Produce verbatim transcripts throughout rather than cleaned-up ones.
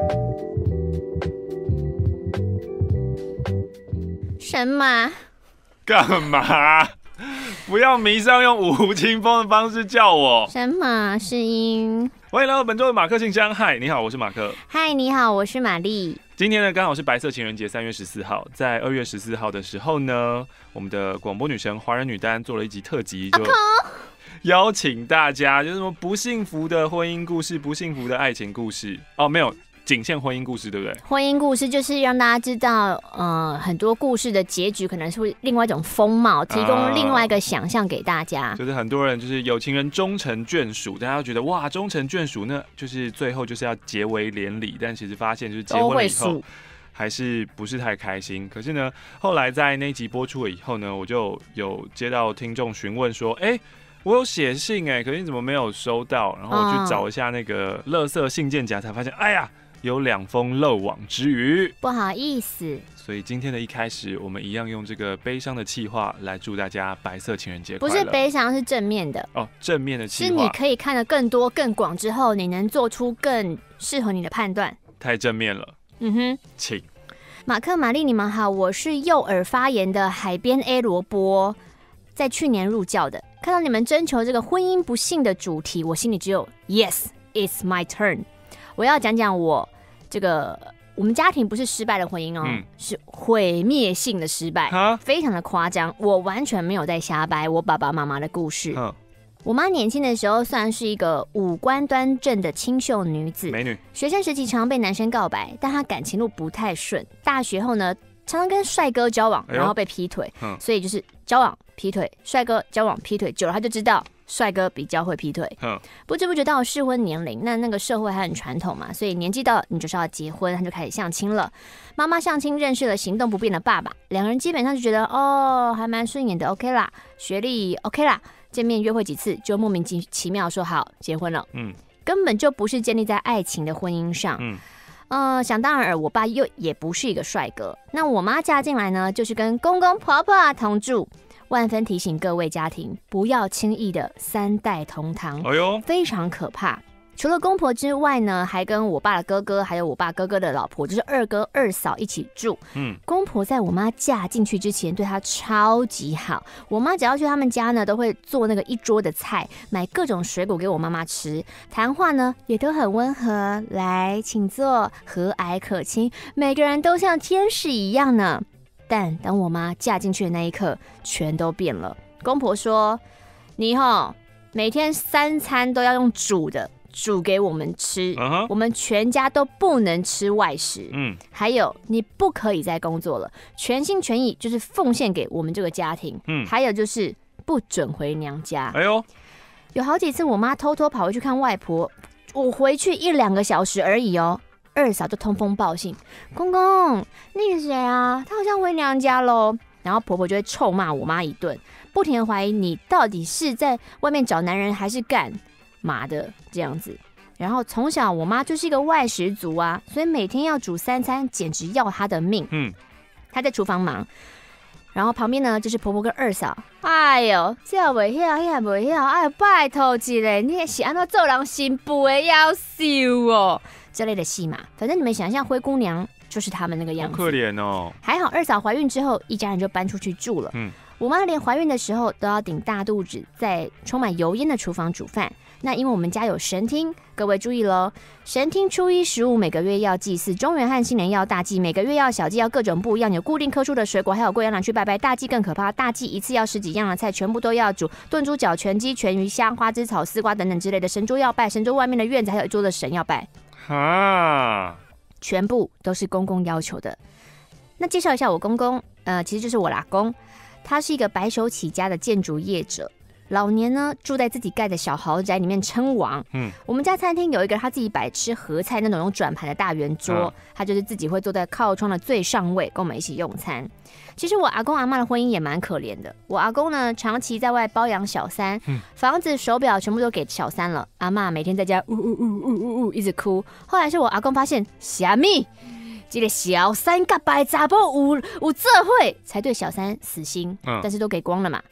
什么？ 干嘛？不要迷上用吴青峰的方式叫我。 什么声音？ 欢迎来到本周的马克信箱。嗨，你好，我是马克。 嗨，你好，我是玛丽。 今天呢，刚好是白色情人节，三月十四号。在二月十四号的时候呢，我们的广播女神华人女单做了一集特辑，就邀请大家，就是什么不幸福的婚姻故事、不幸福的爱情故事。哦，没有。仅限婚姻故事，对不对？ 婚姻故事就是让大家知道，呃，很多故事的结局可能是另外一种风貌，提供另外一个想象给大家。 啊、就是很多人就是有情人终成眷属，大家觉得哇，终成眷属，那就是最后就是要结为连理，但其实发现就是结婚了以后还是不是太开心。可是呢，后来在那一集播出了以后呢，我就有接到听众询问说，哎、欸。我有写信哎、欸，可是你怎么没有收到？然后我去找一下那个垃圾信件夹，才发现，哎呀，有两封漏网之鱼， 不好意思。 所以今天的一开始，我们一样用这个悲伤的企划来祝大家白色情人节快乐。 不是悲伤，是正面的哦，正面的企划， 是你可以看得更多、更广之后，你能做出更适合你的判断。 太正面了。 嗯哼， 请。 马克、玛丽，你们好，我是右耳发炎的海边 A 萝卜，在去年入教的。看到你们征求这个婚姻不幸的主题，我心里只有 Yes, it's my turn。我要讲讲我这个我们家庭不是失败的婚姻哦，嗯、是毁灭性的失败，非常的夸张。我完全没有在瞎掰我爸爸妈妈的故事。我妈年轻的时候算是一个五官端正的清秀女子， 美女。 学生时期常被男生告白，但她感情路不太顺。大学后呢，常常跟帅哥交往，然后被劈腿，哎、所以就是交往劈腿，帅哥交往劈腿，久了他就知道帅哥比较会劈腿。不知不觉到了适婚年龄，那那个社会还很传统嘛，所以年纪到了你就是要结婚，他就开始相亲了。妈妈相亲认识了行动不便的爸爸，两个人基本上就觉得哦还蛮顺眼的 ，OK 啦，学历 OK 啦，见面约会几次就莫名其妙说好结婚了，嗯，根本就不是建立在爱情的婚姻上，嗯。呃，想当然尔，我爸又也不是一个帅哥。那我妈嫁进来呢，就是跟公公婆婆同住。万分提醒各位家庭，不要轻易的三代同堂，哎呦，非常可怕。除了公婆之外呢，还跟我爸的哥哥，还有我爸哥哥的老婆，就是二哥二嫂一起住。嗯，公婆在我妈嫁进去之前对她超级好，我妈只要去他们家呢，都会做那个一桌的菜，买各种水果给我妈妈吃。谈话呢也都很温和，来，请坐，和蔼可亲，每个人都像天使一样呢。但当我妈嫁进去的那一刻，全都变了。公婆说：“你齁，每天三餐都要用煮的。”煮给我们吃， uh-huh. 我们全家都不能吃外食。嗯，还有你不可以再工作了，全心全意就是奉献给我们这个家庭。嗯，还有就是不准回娘家。哎呦，有好几次我妈偷偷跑回去看外婆，我回去一两个小时而已哦，二嫂就通风报信，公公那个谁啊，她好像回娘家喽。然后婆婆就会臭骂我妈一顿，不停的怀疑你到底是在外面找男人还是干妈的这样子。然后从小我妈就是一个外食族啊，所以每天要煮三餐，简直要她的命。嗯，她在厨房忙，然后旁边呢就是婆婆跟二嫂。哎呦，这袂晓，那袂晓，哎呦，拜托一下，你是安怎做人新妇的要求哦？这类的戏码，反正你们想象灰姑娘就是他们那个样子， 好可怜哦。还好二嫂怀孕之后，一家人就搬出去住了。嗯，我妈连怀孕的时候都要顶大肚子，在充满油烟的厨房煮饭。那因为我们家有神厅，各位注意咯，神厅初一十五每个月要祭祀，中元和新年要大祭，每个月要小祭，要各种不一样，有固定棵数的水果，还有贵要拿去拜拜。大祭更可怕，大祭一次要十几样的菜，全部都要煮，炖猪脚、全鸡、全鱼、虾、花枝草、丝瓜等等之类的。神桌要拜，神桌外面的院子还有一桌的神要拜，哈，全部都是公公要求的。那介绍一下我公公，呃，其实就是我老公，他是一个白手起家的建筑业者。老年呢住在自己盖的小豪宅里面称王。嗯，我们家餐厅有一个他自己摆吃合菜那种用转盘的大圆桌，啊、他就是自己会坐在靠窗的最上位跟我们一起用餐。其实我阿公阿嬷的婚姻也蛮可怜的，我阿公呢长期在外包养小三，嗯、房子手表全部都给小三了，阿嬷每天在家呜呜呜呜呜呜一直哭。后来是我阿公发现啥咪？这个小三甲白查某有有做伙，才对小三死心，嗯、但是都给光了嘛。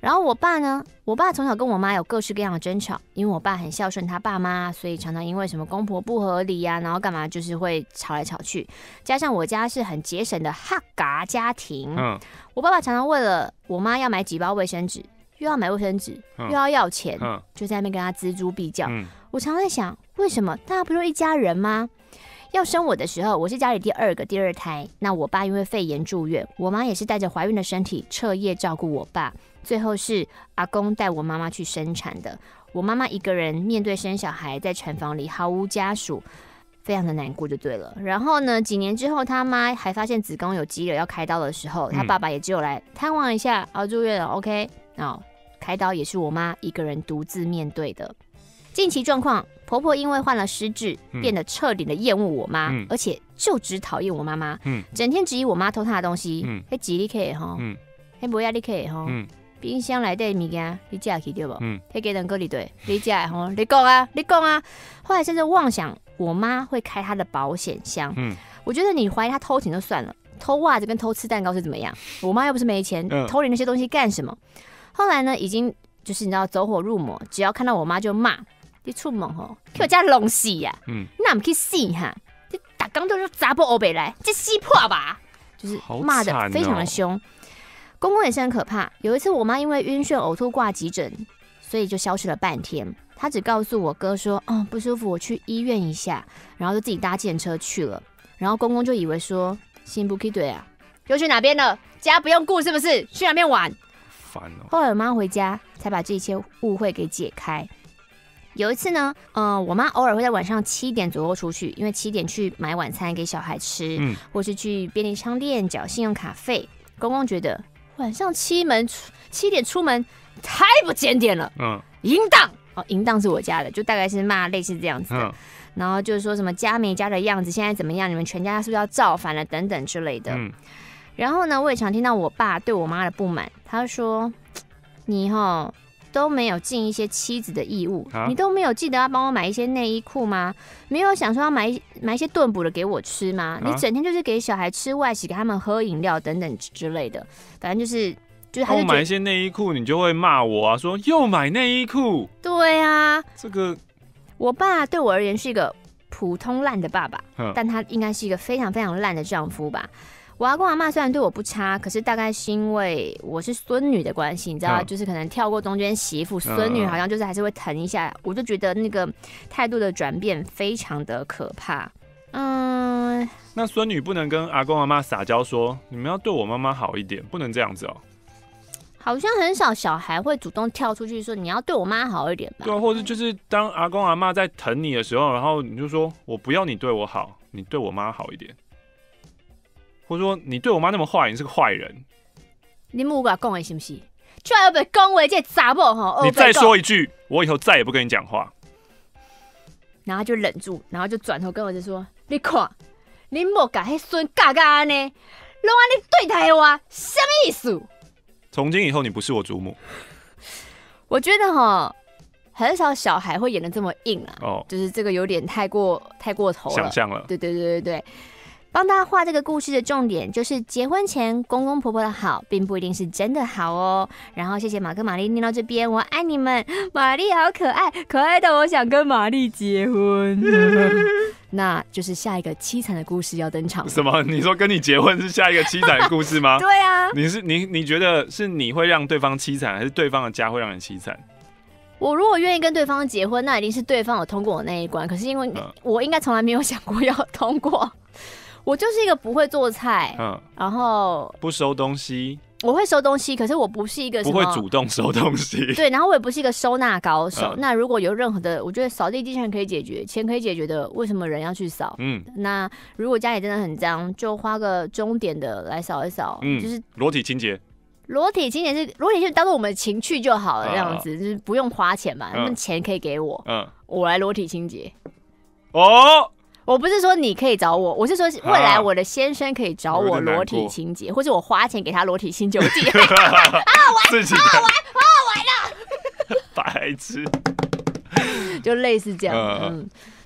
然后我爸呢，我爸从小跟我妈有各式各样的争吵，因为我爸很孝顺他爸妈，所以常常因为什么公婆不合理啊，然后干嘛就是会吵来吵去。加上我家是很节省的哈嘎家庭，嗯，我爸爸常常为了我妈要买几包卫生纸，又要买卫生纸，嗯、又要要钱，嗯、就在那边跟他锱铢必较。嗯、我常常在想，为什么大家不是一家人吗？要生我的时候，我是家里第二个第二胎，那我爸因为肺炎住院，我妈也是带着怀孕的身体彻夜照顾我爸，最后是阿公带我妈妈去生产的。我妈妈一个人面对生小孩，在产房里毫无家属，非常的难过就对了。然后呢，几年之后，他妈还发现子宫有肌瘤要开刀的时候，他爸爸也只有来探望一下，啊，住院了 ，OK， 哦，开刀也是我妈一个人独自面对的。近期状况，婆婆因为患了失智，嗯、变得彻底的厌恶我妈，嗯、而且就只讨厌我妈妈，嗯、整天质疑我妈偷她的东西，迄钱你可以吼，迄无呀你可以吼，冰箱内底物件你食去对不？迄鸡蛋糕你对，你食的吼，你讲啊，你讲啊。后来甚至妄想我妈会开她的保险箱，嗯、我觉得你怀疑她偷钱就算了，偷袜子跟偷吃蛋糕是怎么样？我妈又不是没钱，嗯、偷你那些东西干什么？后来呢，已经就是你知道走火入魔，只要看到我妈就骂。你出门吼，去我家弄死呀！嗯，那唔去死哈！你打刚都就砸破欧北来，这撕破吧！就是骂的非常的凶。哦、公公也是很可怕。有一次我妈因为晕眩呕吐挂急诊，所以就消失了半天。她只告诉我哥说：“哦，不舒服，我去医院一下。”然后就自己搭计程车去了。然后公公就以为说：“心不 K 对啊，又去哪边了？家不用顾是不是？去哪边玩？” 烦哦。 后来我妈回家，才把这一切误会给解开。有一次呢，呃，我妈偶尔会在晚上七点左右出去，因为七点去买晚餐给小孩吃，嗯、或是去便利商店缴信用卡费。公公觉得晚上七门七点出门太不检点了，嗯，淫荡哦，淫荡是我家的，就大概是骂类似这样子的，嗯、然后就是说什么家没家的样子，现在怎么样？你们全家是不是要造反了？等等之类的。嗯、然后呢，我也常听到我爸对我妈的不满，他说：“你齁。”都没有尽一些妻子的义务，啊、你都没有记得要帮我买一些内衣裤吗？没有想说要买买一些炖补的给我吃吗？啊、你整天就是给小孩吃外食，给他们喝饮料等等之类的，反正就是就是他就买一些内衣裤，你就会骂我啊，说又买内衣裤。 对啊， 这个我爸对我而言是一个普通烂的爸爸，嗯、但他应该是一个非常非常烂的丈夫吧。我阿公阿嬷虽然对我不差，可是大概是因为我是孙女的关系，你知道，嗯、就是可能跳过中间媳妇，孙女好像就是还是会疼一下，嗯、我就觉得那个态度的转变非常的可怕。嗯， 那孙女不能跟阿公阿嬷撒娇说，你们要对我妈妈好一点，不能这样子哦。 好像很少小孩会主动跳出去说你要对我妈好一点吧？ 对啊，或者就是当阿公阿嬷在疼你的时候，然后你就说我不要你对我好，你对我妈好一点。或者说你对我妈那么坏，你是个坏人。 你母甲讲的是不是？出来被讲话，这查某吼。 你再说一句，我以后再也不跟你讲话。 然后就忍住，然后就转头跟我就说：“你看，你莫甲迄孙教教安尼，拢安尼对待我，什么意思？” 从今以后，你不是我祖母。 我觉得哈，很少小孩会演得这么硬啊。哦，就是这个有点太过太过头了。 想象了。 对对对对对。帮大家画这个故事的重点就是结婚前公公婆婆的好并不一定是真的好哦。然后谢谢马跟玛丽念到这边，我爱你们，玛丽好可爱，可爱的我想跟玛丽结婚。那就是下一个凄惨的故事要登场了。 什么？你说跟你结婚是下一个凄惨的故事吗？ 对啊。 你是你你觉得是你会让对方凄惨，还是对方的家会让你凄惨？ 我如果愿意跟对方结婚，那一定是对方有通过我那一关。可是因为我应该从来没有想过要通过。我就是一个不会做菜，嗯，然后不收东西。 我会收东西，可是我不是一个什么不会主动收东西。 对，然后我也不是一个收纳高手。嗯、那如果有任何的，我觉得扫地机器人可以解决，钱可以解决的，为什么人要去扫？嗯，那如果家里真的很脏，就花个钟点的来扫一扫，嗯，就是裸体清洁。 裸体清洁是裸体就当做我们的情趣就好了，这样子、嗯、就是不用花钱嘛，那、嗯、钱可以给我，嗯，我来裸体清洁。 哦。 我不是说你可以找我，我是说未来我的先生可以找我裸体清洁，或者我花钱给他裸体清洁。我自己好好玩，好好玩，好好玩的， 白痴， 就类似这样。嗯，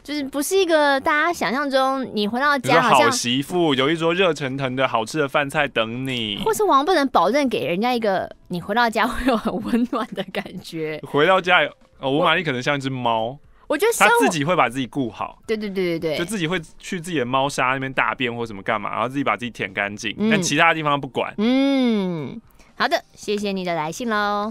就是不是一个大家想象中，你回到家好像好媳妇，有一桌热腾腾的好吃的饭菜等你， 或是我不能保证给人家一个你回到家会有很温暖的感觉。 回到家，哦，吴玛丽可能像一只猫。 我觉得他自己会把自己顾好， 对对对对对， 就自己会去自己的猫砂那边大便或什么干嘛，然后自己把自己舔干净，嗯，但其他地方不管。 嗯，好的，谢谢你的来信喽。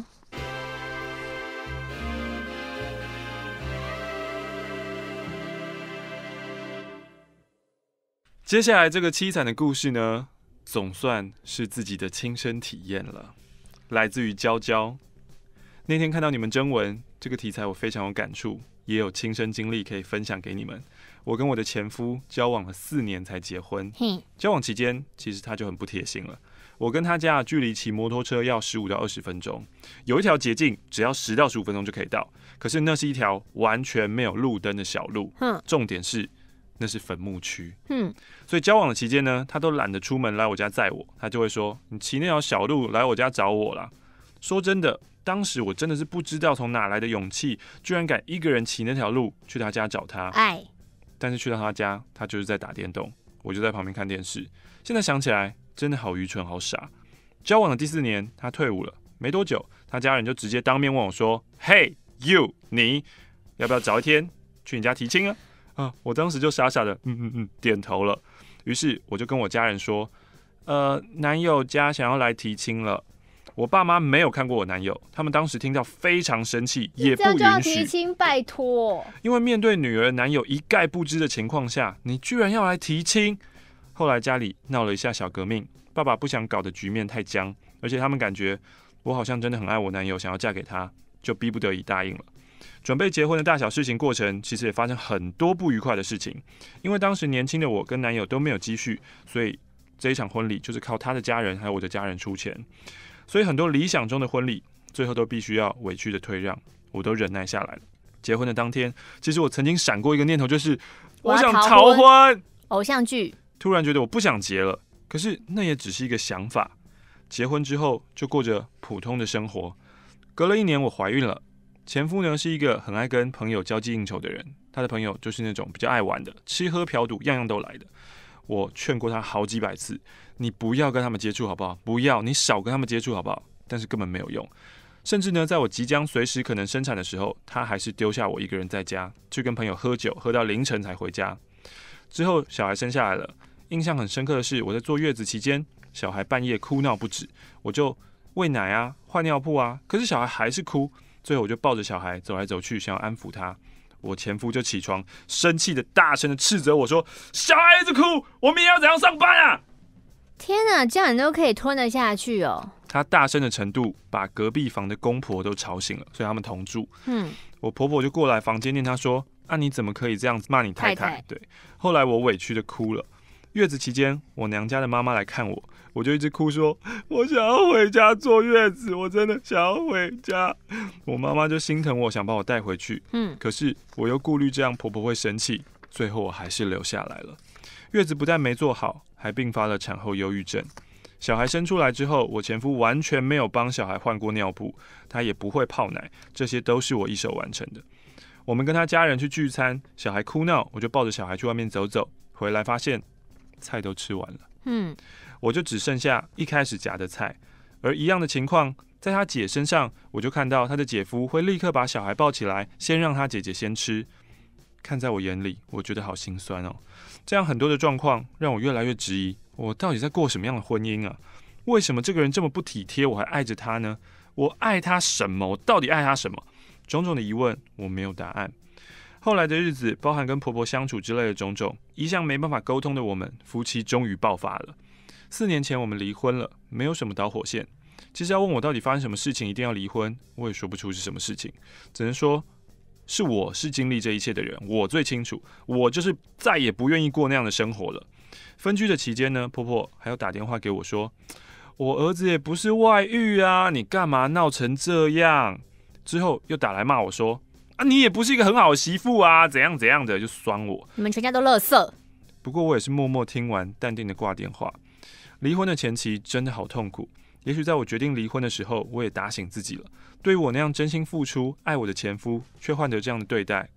接下来这个凄惨的故事呢，总算是自己的亲身体验了，来自于娇娇。那天看到你们征文这个题材，我非常有感触。也有亲身经历可以分享给你们。我跟我的前夫交往了四年才结婚，交往期间其实他就很不贴心了。我跟他家的距离骑摩托车要十五到二十分钟，有一条捷径只要十到十五分钟就可以到，可是那是一条完全没有路灯的小路，重点是那是坟墓区，所以交往的期间呢，他都懒得出门来我家载我，他就会说：“你骑那条小路来我家找我啦。”说真的。当时我真的是不知道从哪来的勇气，居然敢一个人骑那条路去他家找他。哎，但是去到他家，他就是在打电动，我就在旁边看电视。现在想起来，真的好愚蠢，好傻。交往的第四年，他退伍了，没多久，他家人就直接当面问我说 ：“Hey you， 你要不要找一天去你家提亲啊？”啊，我当时就傻傻的嗯嗯嗯点头了。于是我就跟我家人说：“呃，男友家想要来提亲了。”我爸妈没有看过我男友，他们当时听到非常生气，也不允许。这样就要提亲，拜托。 因为面对女儿男友一概不知的情况下，你居然要来提亲。后来家里闹了一下小革命，爸爸不想搞的局面太僵，而且他们感觉我好像真的很爱我男友，想要嫁给他，就逼不得已答应了。准备结婚的大小事情过程，其实也发生很多不愉快的事情。因为当时年轻的我跟男友都没有积蓄，所以这一场婚礼就是靠他的家人还有我的家人出钱。所以很多理想中的婚礼，最后都必须要委屈的退让，我都忍耐下来了。结婚的当天，其实我曾经闪过一个念头，就是我想逃婚。 偶像剧。 突然觉得我不想结了，可是那也只是一个想法。结婚之后就过着普通的生活。隔了一年，我怀孕了。前夫呢是一个很爱跟朋友交际应酬的人，他的朋友就是那种比较爱玩的，吃喝嫖赌样样都来的。我劝过他好几百次，你不要跟他们接触好不好？不要，你少跟他们接触好不好？但是根本没有用。甚至呢，在我即将随时可能生产的时候，他还是丢下我一个人在家，去跟朋友喝酒，喝到凌晨才回家。之后小孩生下来了，印象很深刻的是，我在坐月子期间，小孩半夜哭闹不止，我就喂奶啊，换尿布啊，可是小孩还是哭。最后我就抱着小孩走来走去，想要安抚他。我前夫就起床，生气的大声的斥责我说：“小孩一直哭，我明天要怎样上班啊？” 天哪，这样你都可以吞得下去哦！ 他大声的程度把隔壁房的公婆都吵醒了，所以他们同住。嗯，我婆婆就过来房间念他说：“啊，你怎么可以这样子骂你太太？”太太对，后来我委屈的哭了。月子期间，我娘家的妈妈来看我，我就一直哭说：“我想要回家坐月子，我真的想要回家。”我妈妈就心疼我，想把我带回去。嗯，可是我又顾虑这样婆婆会生气，最后我还是留下来了。月子不但没做好，还并发了产后忧郁症。小孩生出来之后，我前夫完全没有帮小孩换过尿布，他也不会泡奶，这些都是我一手完成的。我们跟他家人去聚餐，小孩哭闹，我就抱着小孩去外面走走，回来发现菜都吃完了，嗯，我就只剩下一开始夹的菜。而一样的情况在他姐身上，我就看到他的姐夫会立刻把小孩抱起来，先让他姐姐先吃。看在我眼里，我觉得好心酸哦。这样很多的状况让我越来越质疑，我到底在过什么样的婚姻啊？为什么这个人这么不体贴，我还爱着他呢？我爱他什么？我到底爱他什么？种种的疑问，我没有答案。后来的日子，包含跟婆婆相处之类的种种，一向没办法沟通的我们，夫妻终于爆发了。四年前我们离婚了，没有什么导火线。其实要问我到底发生什么事情一定要离婚，我也说不出是什么事情，只能说是我是经历这一切的人，我最清楚，我就是再也不愿意过那样的生活了。分居的期间呢，婆婆还有打电话给我说，我儿子也不是外遇啊，你干嘛闹成这样？之后又打来骂我说，啊，你也不是一个很好的媳妇啊，怎样怎样的，就酸我。 你们全家都垃圾。 不过我也是默默听完，淡定的挂电话。离婚的前期真的好痛苦，也许在我决定离婚的时候，我也打醒自己了。对于我那样真心付出、爱我的前夫，却换得这样的对待，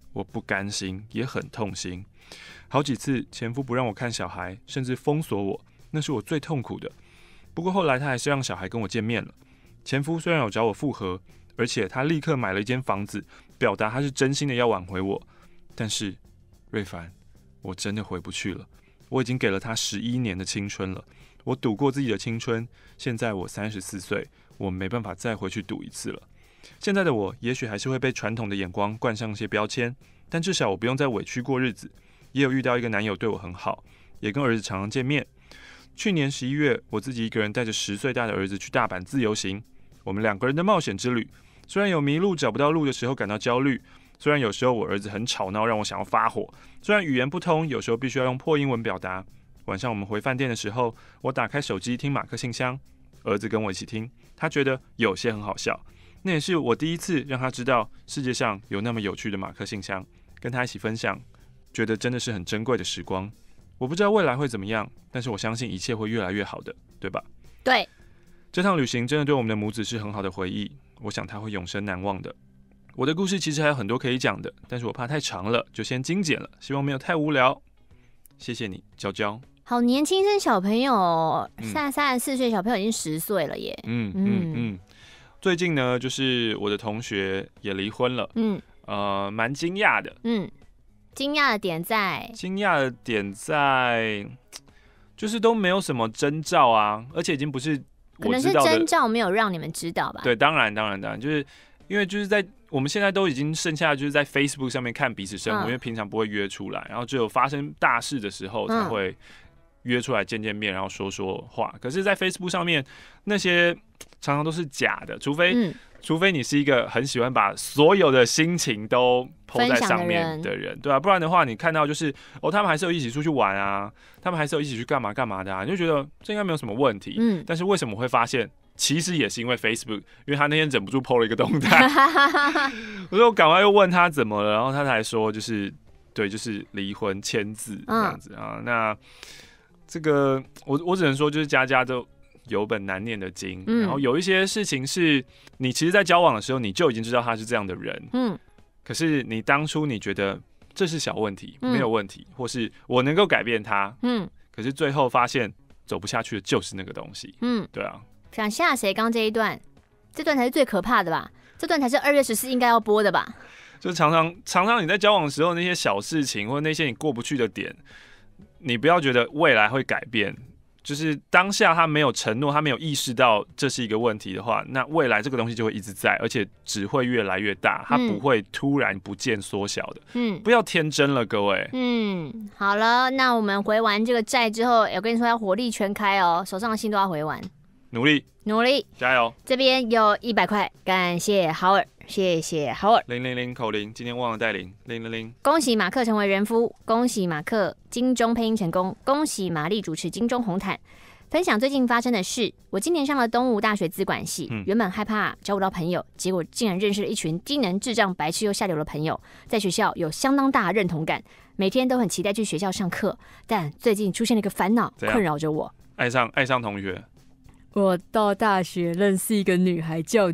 我不甘心，也很痛心。好几次前夫不让我看小孩，甚至封锁我，那是我最痛苦的。不过后来他还是让小孩跟我见面了。前夫虽然有找我复合，而且他立刻买了一间房子，表达他是真心的要挽回我。但是瑞凡，我真的回不去了。我已经给了他十一年的青春了，我赌过自己的青春，现在我三十四岁，我没办法再回去赌一次了。现在的我也许还是会被传统的眼光冠上些标签，但至少我不用再委屈过日子。也有遇到一个男友对我很好，也跟儿子常常见面。去年十一月，我自己一个人带着十岁大的儿子去大阪自由行。我们两个人的冒险之旅，虽然有迷路找不到路的时候感到焦虑，虽然有时候我儿子很吵闹让我想要发火，虽然语言不通，有时候必须要用破英文表达。晚上我们回饭店的时候，我打开手机听马克信箱，儿子跟我一起听，他觉得有些很好笑。那也是我第一次让他知道世界上有那么有趣的马克信箱，跟他一起分享，觉得真的是很珍贵的时光。我不知道未来会怎么样，但是我相信一切会越来越好的，对吧？ 对， 这趟旅行真的对我们的母子是很好的回忆，我想他会永生难忘的。我的故事其实还有很多可以讲的，但是我怕太长了，就先精简了，希望没有太无聊。谢谢你，娇娇。 好年轻生小朋友哦，现在三十四岁小朋友已经十岁了耶。 嗯嗯嗯。最近呢，就是我的同学也离婚了，嗯，呃，蛮惊讶的。 嗯，惊讶的点在？ 惊讶的点在，就是都没有什么征兆啊，而且已经不是我知道的， 可能是征兆没有让你们知道吧？ 对，当然当然当然，就是因为就是在我们现在都已经剩下就是在 Facebook 上面看彼此生活，嗯、因为平常不会约出来，然后只有发生大事的时候才会约出来见见面，然后说说话。可是，在 Facebook 上面那些常常都是假的，除非、嗯、除非你是一个很喜欢把所有的心情都 po 在上面的人，对啊，不然的话，你看到就是哦，他们还是有一起出去玩啊，他们还是有一起去干嘛干嘛的啊，你就觉得这应该没有什么问题。嗯，但是为什么会发现？其实也是因为 Facebook， 因为他那天忍不住 po 了一个动态，我说我赶快又问他怎么了，然后他才说就是对，就是离婚签字这样子、嗯、啊。那这个我我只能说就是家家都有本难念的经、嗯，然后有一些事情是你其实在交往的时候你就已经知道他是这样的人，嗯，可是你当初你觉得这是小问题，没有问题，嗯、或是我能够改变他，嗯，可是最后发现走不下去的就是那个东西，嗯，对啊。 想吓谁？刚这一段，这段才是最可怕的吧？这段才是二月十四应该要播的吧？ 就常常常常你在交往的时候，那些小事情或者那些你过不去的点，你不要觉得未来会改变。就是当下他没有承诺，他没有意识到这是一个问题的话，那未来这个东西就会一直在，而且只会越来越大，它不会突然不见缩小的。嗯，不要天真了，各位。 嗯，好了，那我们回完这个债之后，我跟你说要火力全开哦，手上的信都要回完。 努力， 努力， 加油！ 这边有一百块，感谢豪尔，谢谢豪尔。 零零零口零，今天忘了带零零零零。 恭喜马克成为人夫，恭喜马克金钟配音成功，恭喜玛丽主持金钟红毯。分享最近发生的事，我今年上了东吴大学资管系、嗯，原本害怕交不到朋友，结果竟然认识了一群低能、智障、白痴又下流的朋友，在学校有相当大的认同感，每天都很期待去学校上课。但最近出现了一个烦恼，困扰着我， 爱上爱上同学。 我到大学认识一个女孩叫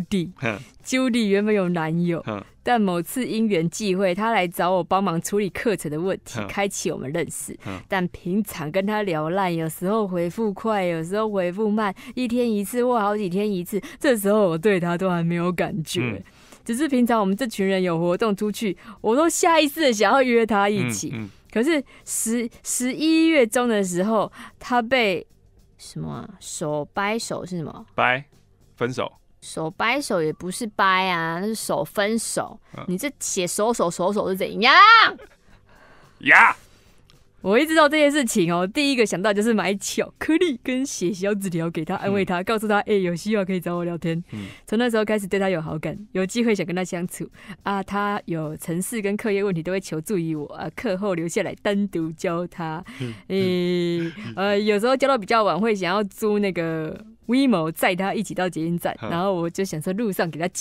Judy，Judy 原本有男友，但某次因缘际会，她来找我帮忙处理课程的问题，开启我们认识。但平常跟她聊烂，有时候回复快，有时候回复慢，一天一次或好几天一次，这时候我对她都还没有感觉。嗯，只是平常我们这群人有活动出去，我都下意识的想要约她一起。嗯嗯、可是十十一月中的时候，她被什么、啊、手掰手是什么？ 掰分手。 手掰手也不是掰啊，那是手分手。嗯、你这写手手手手是怎样？ 呀！ 我一知道这件事情哦，第一个想到就是买巧克力跟写小纸条给他，安慰他，嗯、告诉他，哎、欸，有需要可以找我聊天。从、嗯、那时候开始对他有好感，有机会想跟他相处啊。他有程式跟课业问题都会求助于我啊，课后留下来单独教他。嗯欸、呃，有时候教到比较晚，会想要租那个 WeMo 载他一起到捷运站，嗯、然后我就想说路上给他急刹，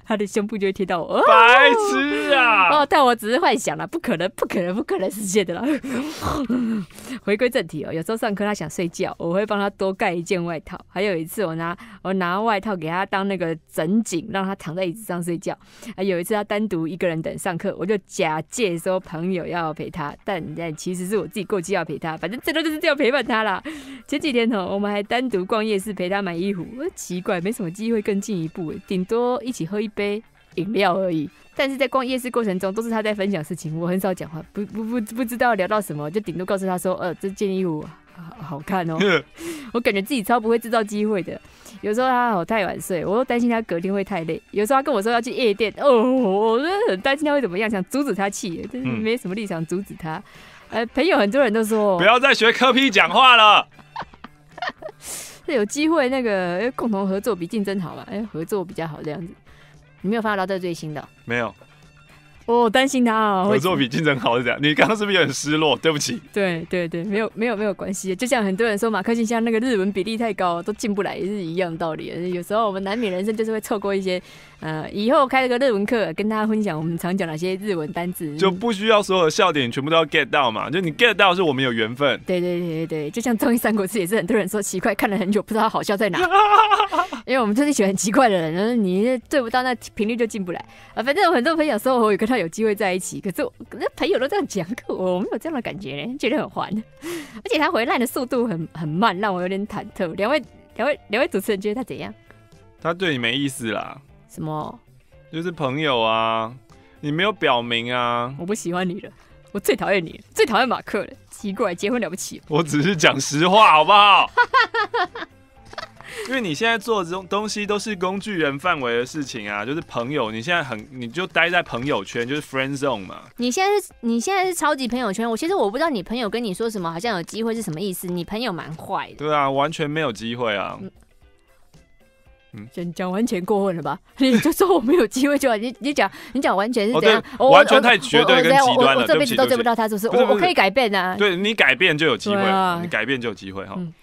他的胸部就会贴到我。 白痴啊！ 哦，但我只是幻想啦，不可能，不可能，不可能实现的啦。回归正题哦，有时候上课他想睡觉，我会帮他多盖一件外套。还有一次我拿我拿外套给他当那个枕颈，让他躺在椅子上睡觉。还有一次他单独一个人等上课，我就假借说朋友要陪他，但但其实是我自己过去要陪他，反正最多就是这样陪伴他啦。前几天哦，我们还单独逛夜市陪他买衣服，奇怪，没什么机会更进一步，顶多一起喝一杯饮料而已。但是在逛夜市过程中，都是他在分享事情，我很少讲话，不不不不知道聊到什么，就顶多告诉他说，呃，这件衣服好好看哦。我感觉自己超不会制造机会的。有时候他好太晚睡，我又担心他隔天会太累。有时候他跟我说要去夜店，哦，我真的很担心他会怎么样，想阻止他去，但是没什么立场阻止他。呃，朋友很多人都说， 不要再学柯 P 讲话了。 有机会那个共同合作比竞争好嘛？哎，合作比较好这样子。你没有发到这最新的？ 没有。 我担心他啊， 合作比竞争好是这样。你刚刚是不是有点失落？对不起。 对对对，没有没有没有关系。就像很多人说马克信箱那个日文比例太高，都进不来，也是一样的道理。有时候我们难免人生就是会错过一些，呃，以后开了个日文课，跟大家分享我们常讲哪些日文单字， 就不需要所有的笑点全部都要 get 到嘛。就你 get 到是我们有缘分。 对对对对对，就像综艺《三国志》也是很多人说奇怪，看了很久不知道好笑在哪，因为我们就是喜欢很奇怪的人，然后你对不到那频率就进不来啊。反正有很多朋友说我有跟他有机会在一起。可是我那朋友都这样讲，我没有这样的感觉呢，觉得很烦，而且他回来的速度很很慢，让我有点忐忑。两位两位两位主持人觉得他怎样？ 他对你没意思啦。 什么？ 就是朋友啊，你没有表明啊。 我不喜欢你了，我最讨厌你了，最讨厌马克了。奇怪，结婚了不起？ 我只是讲实话，好不好？因为你现在做的这种东西都是工具人范围的事情啊，就是朋友，你现在很你就待在朋友圈，就是 friend zone 嘛。 你现在是你现在是超级朋友圈，我其实我不知道你朋友跟你说什么，好像有机会是什么意思？你朋友蛮坏的。 对啊，完全没有机会啊。 嗯，讲讲完全过分了吧？你就说我没有机会就好，你你讲你讲完全是怎样？ 哦、完全太绝对跟极端了。 我这辈子都追不到他，是不是？我我可以改变啊。 对你改变就有机会，啊、你改变就有机会哈。嗯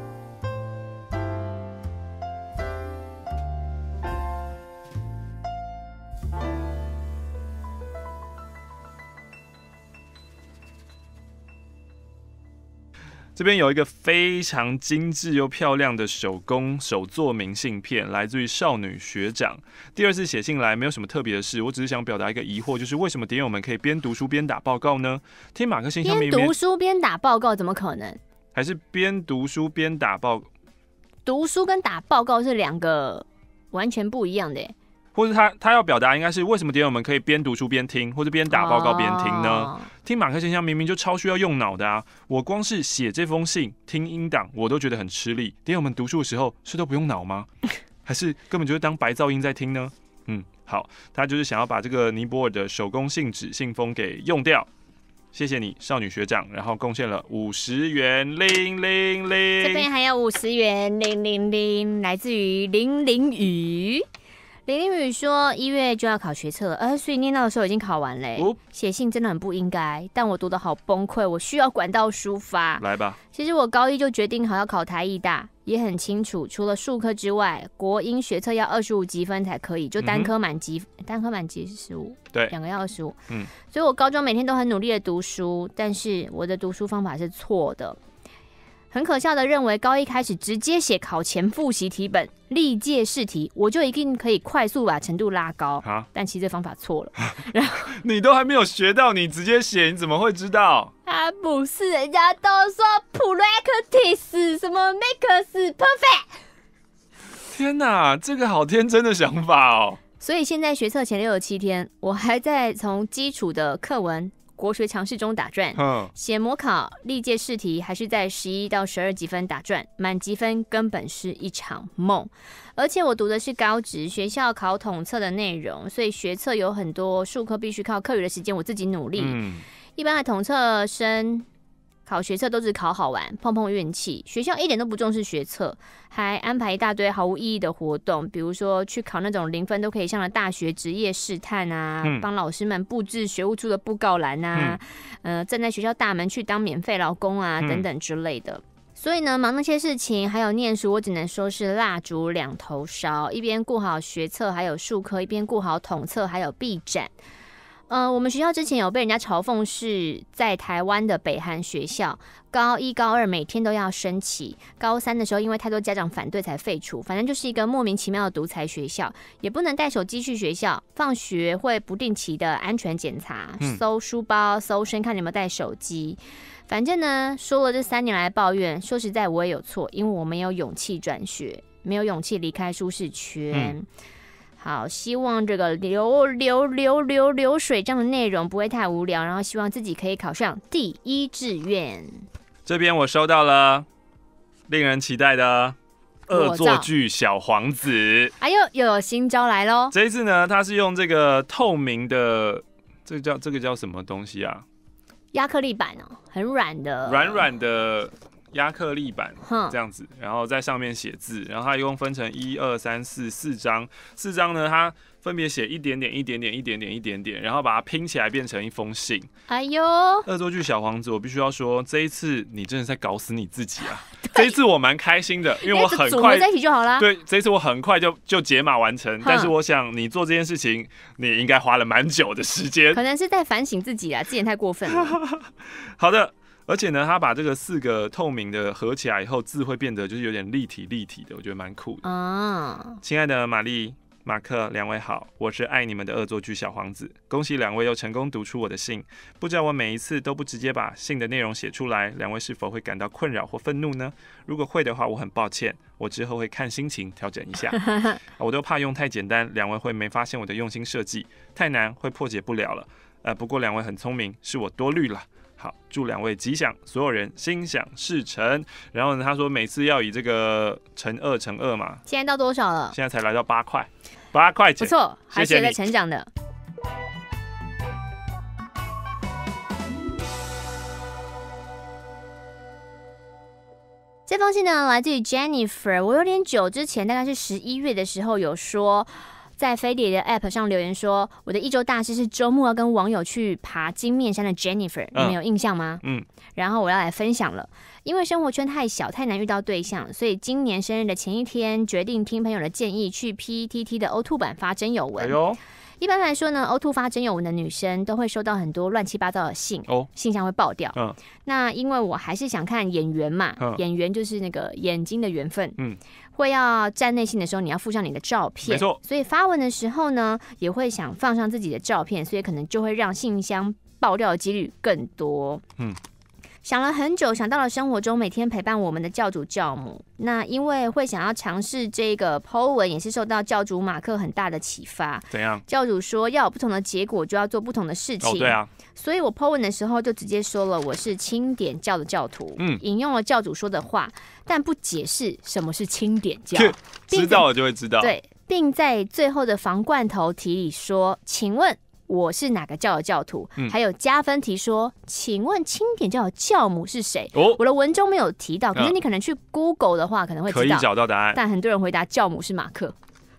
这边有一个非常精致又漂亮的手工手作明信片，来自于少女学长。第二次写信来，没有什么特别的事，我只是想表达一个疑惑，就是为什么点友们可以边读书边打报告呢？听马克信箱边读书边打报告怎么可能？ 还是边读书边打报？ 读书跟打报告是两个完全不一样的耶。 或者他他要表达应该是为什么点友们可以边读书边听，或者边打报告边听呢？哦、听马克信箱明明就超需要用脑的啊！我光是写这封信、听音档，我都觉得很吃力。点友们读书的时候是都不用脑吗？还是根本就是当白噪音在听呢？嗯，好，他就是想要把这个尼泊尔的手工信纸信封给用掉。谢谢你，少女学长，然后贡献了五十元，零零零。 这边还有五十元，零零零，来自于零零雨。林林宇说一月就要考学测了，呃，所以念到的时候已经考完嘞。写、哦、信真的很不应该，但我读得好崩溃，我需要管道抒发。 来吧。 其实我高一就决定好要考台艺大，也很清楚，除了数科之外，国英学测要二十五积分才可以，就单科满积，嗯、单科满积是十五， 对， 两个要二十五。 嗯， 所以我高中每天都很努力的读书，但是我的读书方法是错的。很可笑的认为高一开始直接写考前复习题本历届试题，我就一定可以快速把程度拉高，但其实这方法错了。然后你都还没有学到，你直接写，你怎么会知道？ 啊，不是，人家都说 practice 什么 makes perfect。 天哪，这个好天真的想法哦！ 所以现在学测前六十七天，我还在从基础的课文、国学常识中打转，写模考、历届试题还是在十一到十二积分打转，满积分根本是一场梦。而且我读的是高职，学校考统测的内容，所以学测有很多术科必须靠课余的时间我自己努力。嗯、一般的统测生考学测都是考好玩，碰碰运气。学校一点都不重视学测，还安排一大堆毫无意义的活动，比如说去考那种零分都可以上的大学职业试探啊，帮、嗯、老师们布置学务处的布告栏啊，嗯、呃，站在学校大门去当免费劳工啊、嗯、等等之类的。 所以呢，忙那些事情还有念书，我只能说是蜡烛两头烧，一边顾好学测还有术科，一边顾好统测还有毕展。呃，我们学校之前有被人家嘲讽是在台湾的北韩学校，高一高二每天都要升旗，高三的时候因为太多家长反对才废除，反正就是一个莫名其妙的独裁学校，也不能带手机去学校，放学会不定期的安全检查， 嗯、 搜书包、搜身，看你有没有带手机。反正呢，说了这三年来抱怨，说实在我也有错，因为我没有勇气转学，没有勇气离开舒适圈。嗯，好，希望这个流流流流流水账的内容不会太无聊，然后希望自己可以考上第一志愿。 这边我收到了令人期待的恶作剧小皇子， 哎呦，又有新招来咯。 这一次呢，他是用这个透明的，这个叫这个叫什么东西啊？ 亚克力板哦，很软的， 软软的亚克力板这样子，然后在上面写字，然后它一共分成一二三四四张，四张呢，它分别写一点点、一点点、一点点、一点点，然后把它拼起来变成一封信。 哎呦， 恶作剧小皇子，我必须要说，这一次你真的在搞死你自己啊！这一次我蛮开心的，因为我很快组合在一起就好啦。 对，这一次我很快就就解码完成，但是我想你做这件事情，你应该花了蛮久的时间， 可能是在反省自己啦，自己也太过分了。 好的。而且呢，他把这个四个透明的合起来以后，字会变得就是有点立体立体的，我觉得蛮酷的。啊，亲爱的玛丽、马克两位好，我是爱你们的恶作剧小皇子，恭喜两位又成功读出我的信。不知道我每一次都不直接把信的内容写出来，两位是否会感到困扰或愤怒呢？如果会的话，我很抱歉，我之后会看心情调整一下。我都怕用太简单，两位会没发现我的用心设计；太难会破解不了了。呃，不过两位很聪明，是我多虑了。好，祝两位吉祥，所有人心想事成。然后呢，他说每次要以这个乘二乘二嘛， 现在到多少了？ 现在才来到八块，八块钱， 不错，还是在成长的。这封信呢，来自于 Jennifer。我有点久之前，大概是十一月的时候有说。在飞碟的 App 上留言说，我的一周大事是周末要跟网友去爬金面山的 Jennifer， 你们有印象吗？嗯，然后我要来分享了，因为生活圈太小，太难遇到对象，所以今年生日的前一天，决定听朋友的建议，去 P T T 的 O 二 版发真友文。哎呦，一般来说呢 ，O 二 发真友文的女生都会收到很多乱七八糟的信，哦，信箱会爆掉。嗯，那因为我还是想看眼缘嘛，嗯、眼缘就是那个眼睛的缘分。嗯。会要站内信的时候，你要附上你的照片， 没错。 所以发文的时候呢，也会想放上自己的照片，所以可能就会让信箱爆掉的几率更多。嗯，想了很久，想到了生活中每天陪伴我们的教主教母。那因为会想要尝试这个 po 文，也是受到教主马克很大的启发。 怎样？ 教主说要有不同的结果，就要做不同的事情。 哦，对啊。 所以我 po 文的时候就直接说了我是清点教的教徒，嗯，引用了教主说的话，但不解释什么是清点教， 知道了就会知道。 对，并在最后的防罐头题里说，请问我是哪个教的教徒？嗯、还有加分题说，请问清点教的教母是谁？哦，我的文中没有提到，可是你可能去 Google 的话，可能会知道， 可以找到答案。 但很多人回答教母是马克。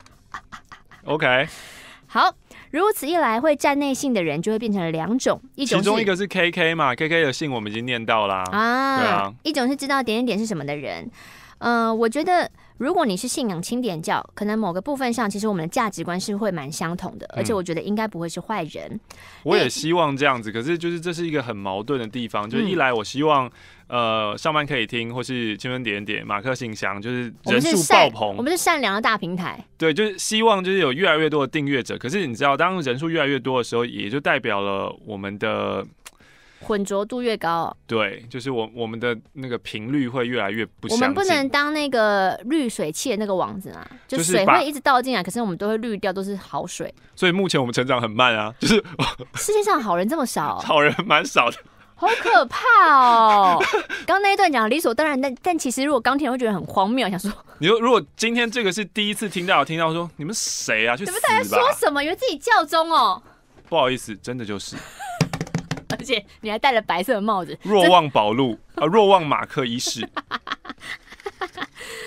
OK， 好。如此一来，会站内信的人就会变成了两种，一种其中一个是 K K 嘛 ，K K 的信我们已经念到啦。啊，对啊， 一种是知道点点点是什么的人。嗯、呃，我觉得如果你是信仰清点教，可能某个部分上，其实我们的价值观是会蛮相同的，而且我觉得应该不会是坏人。嗯、 我也希望这样子，可是就是这是一个很矛盾的地方，就是一来我希望。呃，上班可以听，或是青春点点、马克信箱，就是人数爆棚。 我们是善良的大平台。 对，就是希望就是有越来越多的订阅者。可是你知道，当人数越来越多的时候，也就代表了我们的混浊度越高。 对，就是我我们的那个频率会越来越不相近。 我们不能当那个滤水器的那个网子啊，就水会一直倒进来，可是我们都会滤掉，都是好水。 所以目前我们成长很慢啊，就是世界上好人这么少， 好人蛮少的。 好可怕哦！刚刚那一段讲理所当然，但但其实如果刚听，会觉得很荒谬。想说， 你说如果今天这个是第一次听到，听到说你们谁啊？去死吧！ 你们在说什么？以为自己教宗哦？ 不好意思，真的就是。 而且你还戴了白色的帽子。 若望保禄啊，若望马克一世。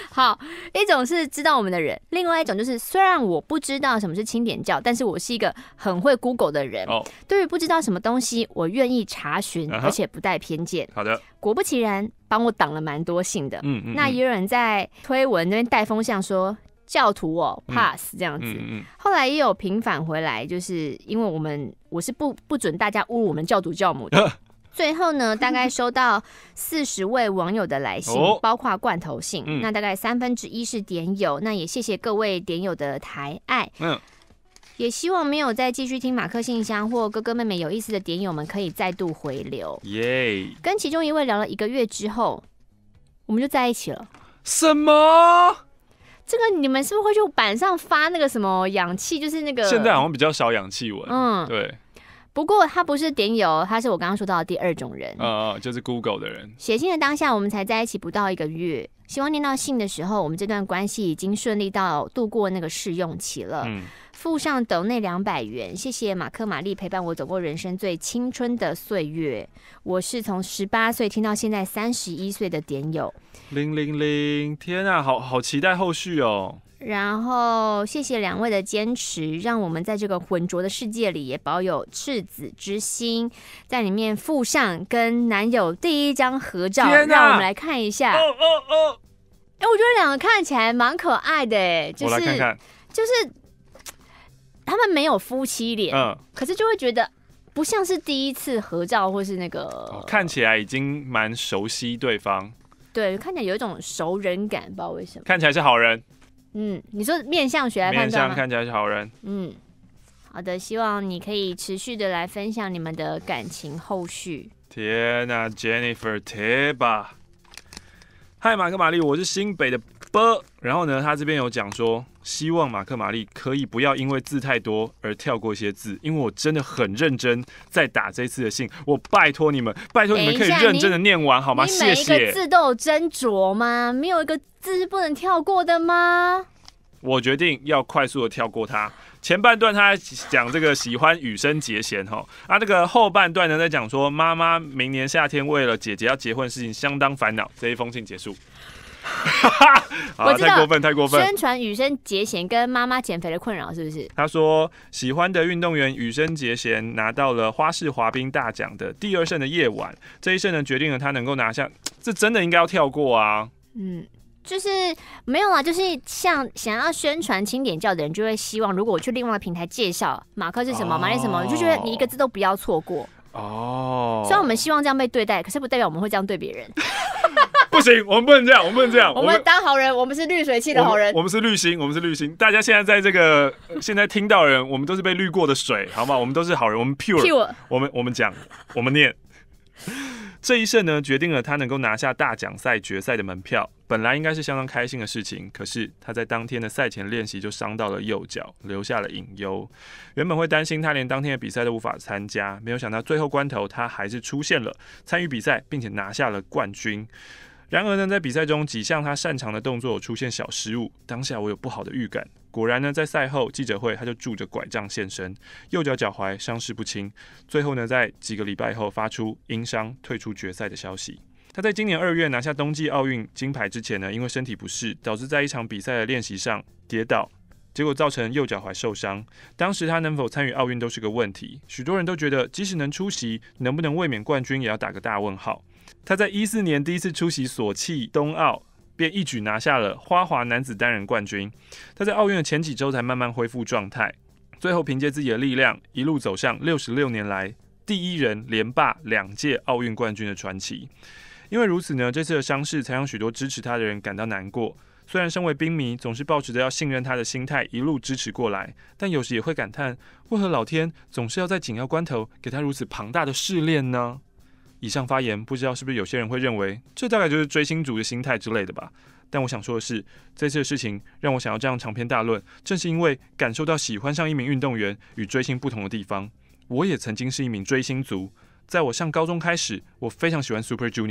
好，一种是知道我们的人，另外一种就是虽然我不知道什么是钦点教，但是我是一个很会 Google 的人。哦，对于不知道什么东西，我愿意查询， uh-huh. 而且不带偏见。 好的， 果不其然，帮我挡了蛮多信的。嗯嗯。那也有人在推文那边带风向说教徒哦 pass 这样子，嗯嗯嗯，后来也有平反回来，就是因为我们我是不不准大家侮辱我们教主教母的。最后呢，大概收到四十位网友的来信，哦、包括罐头信、嗯，那大概三分之一是点友，那也谢谢各位点友的抬爱，嗯，也希望没有再继续听马克信箱或哥哥妹妹有意思的点友们可以再度回流，耶！跟其中一位聊了一个月之后，我们就在一起了。 什么？ 这个你们是不是会去板上发那个什么氧气？就是那个现在好像比较少氧气文，嗯，对。 不过他不是点友，他是我刚刚说到的第二种人， 呃，就是 Google 的人。 写信的当下，我们才在一起不到一个月。希望念到信的时候，我们这段关系已经顺利到度过那个试用期了。嗯，附上斗内两百元，谢谢马克玛丽陪伴我走过人生最青春的岁月。我是从十八岁听到现在三十一岁的点友。 零零零，天啊，好好期待后续哦。 然后谢谢两位的坚持，让我们在这个浑浊的世界里也保有赤子之心。在里面附上跟男友第一张合照，让我们来看一下。哦哦哦！哎，我觉得两个看起来蛮可爱的，哎，就是我来看看， 就是他们没有夫妻脸，嗯，可是就会觉得不像是第一次合照，或是那个、哦、 看起来已经蛮熟悉对方。 对，看起来有一种熟人感，不知道为什么。 看起来是好人。 嗯，你说面相学来判断吗？ 面相看起来是好人。 嗯，好的，希望你可以持续的来分享你们的感情后续。 天哪 ，Jennifer 贴吧，嗨，马克玛丽，我是新北的波。然后呢，他这边有讲说，希望马克玛丽可以不要因为字太多而跳过一些字，因为我真的很认真在打这次的信，我拜托你们，拜托你们可以认真的念完好吗？谢谢。 你每一个字都有斟酌吗？没有一个字是不能跳过的吗？ 我决定要快速的跳过它。前半段他讲这个喜欢羽生结弦哈，啊，这个后半段呢在讲说妈妈明年夏天为了姐姐要结婚的事情相当烦恼。这一封信结束。 我知道， 太过分，太过分！ 宣传羽生结弦跟妈妈减肥的困扰，是不是？ 他说，喜欢的运动员羽生结弦拿到了花式滑冰大奖的第二胜的夜晚，这一胜呢，决定了他能够拿下。这真的应该要跳过啊！嗯， 就是没有啦，就是像想要宣传钦点教的人，就会希望，如果我去另外的平台介绍马克是什么，玛丽什么，就觉得你一个字都不要错过。哦，虽然我们希望这样被对待，可是不代表我们会这样对别人。 不行，我们不能这样，我们不能这样。 我们当好人，我们是滤水器的好人。 我们, 我们是滤芯，我们是滤芯。大家现在在这个现在听到的人，我们都是被滤过的水，好吗？我们都是好人，我们 pure，, pure 我们我们讲，我们念。这一胜呢，决定了他能够拿下大奖赛决赛的门票。本来应该是相当开心的事情，可是他在当天的赛前练习就伤到了右脚，留下了隐忧。原本会担心他连当天的比赛都无法参加，没有想到最后关头他还是出现了，参与比赛，并且拿下了冠军。然而呢，在比赛中几项他擅长的动作有出现小失误，当下我有不好的预感。果然呢，在赛后记者会，他就拄着拐杖现身，右脚脚踝伤势不轻。最后呢，在几个礼拜后发出因伤退出决赛的消息。他在今年二月拿下冬季奥运金牌之前呢，因为身体不适，导致在一场比赛的练习上跌倒，结果造成右脚踝受伤。当时他能否参与奥运都是个问题，许多人都觉得即使能出席，能不能卫冕冠军也要打个大问号。他在一四年第一次出席索契冬奥，便一举拿下了花滑男子单人冠军。他在奥运的前几周才慢慢恢复状态，最后凭借自己的力量，一路走上六十六年来第一人连霸两届奥运冠军的传奇。因为如此呢，这次的伤势才让许多支持他的人感到难过。虽然身为冰迷，总是抱持着要信任他的心态一路支持过来，但有时也会感叹，为何老天总是要在紧要关头给他如此庞大的试炼呢？以上发言，不知道是不是有些人会认为，这大概就是追星族的心态之类的吧。但我想说的是，这次的事情让我想要这样长篇大论，正是因为感受到喜欢上一名运动员与追星不同的地方。我也曾经是一名追星族，在我上高中开始，我非常喜欢 Super Junior，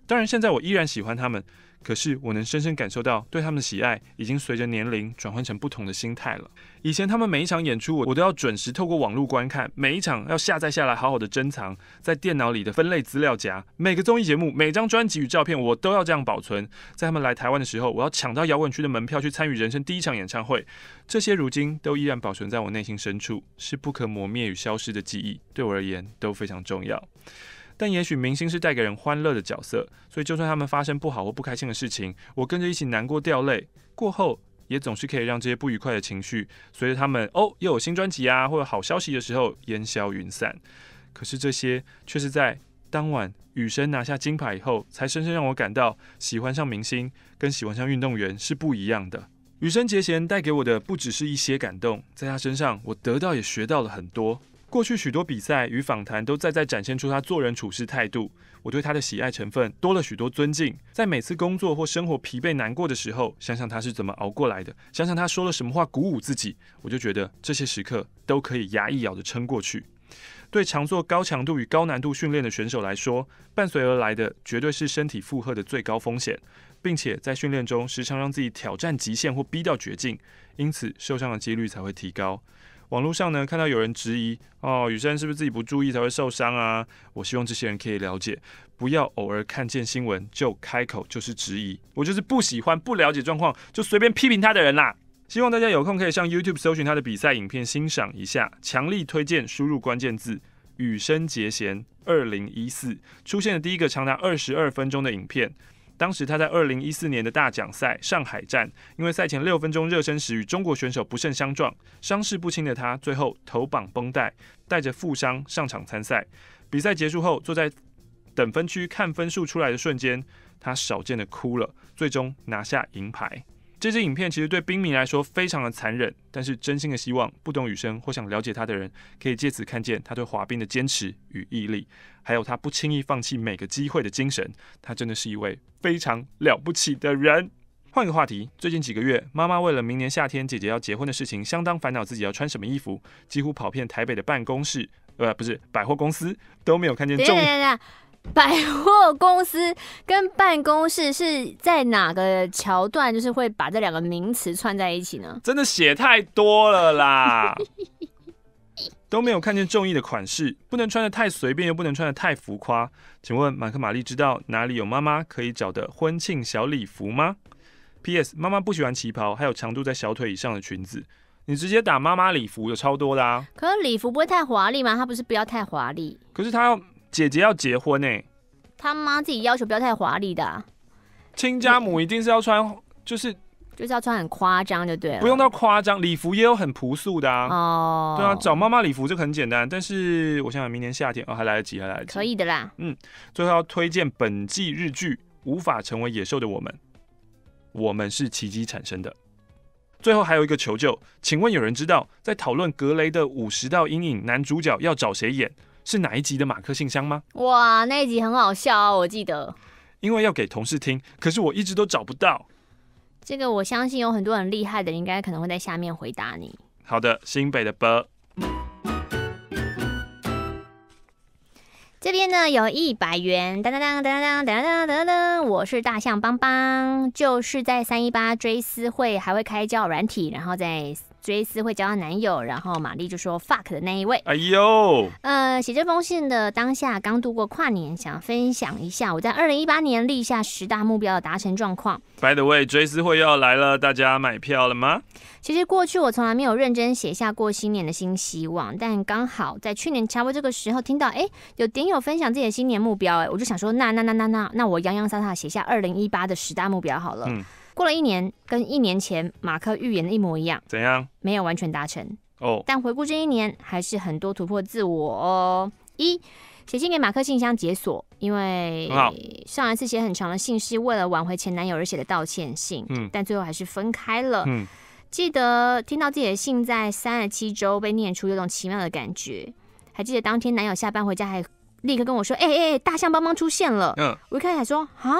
当然，现在我依然喜欢他们，可是我能深深感受到对他们的喜爱已经随着年龄转换成不同的心态了。以前他们每一场演出，我都要准时透过网络观看，每一场要下载下来，好好的珍藏在电脑里的分类资料夹。每个综艺节目、每张专辑与照片，我都要这样保存。在他们来台湾的时候，我要抢到摇滚区的门票去参与人生第一场演唱会。这些如今都依然保存在我内心深处，是不可磨灭与消失的记忆，对我而言都非常重要。但也许明星是带给人欢乐的角色，所以就算他们发生不好或不开心的事情，我跟着一起难过掉泪，过后也总是可以让这些不愉快的情绪随着他们哦又有新专辑啊或者好消息的时候烟消云散。可是这些却是在当晚羽生拿下金牌以后，才深深让我感到喜欢上明星跟喜欢上运动员是不一样的。羽生结弦带给我的不只是一些感动，在他身上我得到也学到了很多。过去许多比赛与访谈都再再展现出他做人处事态度，我对他的喜爱成分多了许多尊敬。在每次工作或生活疲惫难过的时候，想想他是怎么熬过来的，想想他说了什么话鼓舞自己，我就觉得这些时刻都可以牙一咬着撑过去。对常做高强度与高难度训练的选手来说，伴随而来的绝对是身体负荷的最高风险，并且在训练中时常让自己挑战极限或逼到绝境，因此受伤的几率才会提高。网络上呢，看到有人质疑哦，羽生是不是自己不注意才会受伤啊？我希望这些人可以了解，不要偶尔看见新闻就开口就是质疑。我就是不喜欢不了解状况就随便批评他的人啦。希望大家有空可以上 YouTube 搜寻他的比赛影片欣赏一下，强力推荐输入关键字羽生结弦二零一四，出现了第一个长达二十二分钟的影片。当时他在二零一四年的大奖赛上海站，因为赛前六分钟热身时与中国选手不慎相撞，伤势不轻的他最后头绑绷带，带着负伤上场参赛。比赛结束后，坐在等分区看分数出来的瞬间，他少见的哭了，最终拿下银牌。这支影片其实对冰迷来说非常的残忍，但是真心的希望不懂羽生或想了解他的人，可以借此看见他对滑冰的坚持与毅力，还有他不轻易放弃每个机会的精神。他真的是一位非常了不起的人。换个话题，最近几个月，妈妈为了明年夏天姐姐要结婚的事情，相当烦恼自己要穿什么衣服，几乎跑遍台北的办公室，呃，不是百货公司，都没有看见重要。 百货公司跟办公室是在哪个桥段，就是会把这两个名词串在一起呢？ 真的写太多了啦，都没有看见中意的款式，不能穿得太随便，又不能穿得太浮夸。请问马克玛丽知道哪里有妈妈可以找的婚庆小礼服吗 ？P S 妈妈不喜欢旗袍，还有长度在小腿以上的裙子。你直接打妈妈礼服有超多的啊。 可是礼服不会太华丽吗？她不是不要太华丽。 可是她要。姐姐要结婚欸， 他妈自己要求不要太华丽的、啊。 亲家母一定是要穿，就是就是要穿很夸张就对了， 不用到夸张。礼服也有很朴素的啊。哦，对啊，找妈妈礼服这个很简单，但是我想想明年夏天哦还来得及，还来得及， 可以的啦。 嗯，最后要推荐本季日剧《无法成为野兽的我们》，我们是奇迹产生的。最后还有一个求救，请问有人知道在讨论格雷的五十道阴影男主角要找谁演？是哪一集的马克信箱吗？ 哇，那一集很好笑啊，我记得。 因为要给同事听，可是我一直都找不到。 这个我相信有很多很厉害的，应该可能会在下面回答你。 好的，新北的波。 这边呢有一百元，当当当当当当当当当，我是大象邦邦，就是在三一八追思会还会开交友软体，然后在追思会交到男友，然后玛丽就说 fuck 的那一位。 哎呦， 呃，写这封信的当下刚度过跨年，想分享一下我在二零一八年立下十大目标的达成状况。 By the way， 追思会又要来了，大家买票了吗？ 其实过去我从来没有认真写下过新年的新希望，但刚好在去年差不多这个时候听到，哎，有点友分享自己的新年目标，哎，我就想说，那那那那那那我洋洋洒洒写下二零一八的十大目标好了。嗯。过了一年，跟一年前马克预言的一模一样。 怎样？ 没有完全达成哦。 但回顾这一年，还是很多突破自我哦。一，写信给马克信箱解锁，因为上一次写很长的信是为了挽回前男友而写的道歉信，嗯，但最后还是分开了。嗯，记得听到自己的信在三十七周被念出，有种奇妙的感觉。还记得当天男友下班回家还立刻跟我说：“哎、欸、哎、欸，大象帮忙出现了。”嗯，我一开始还说：“啊。”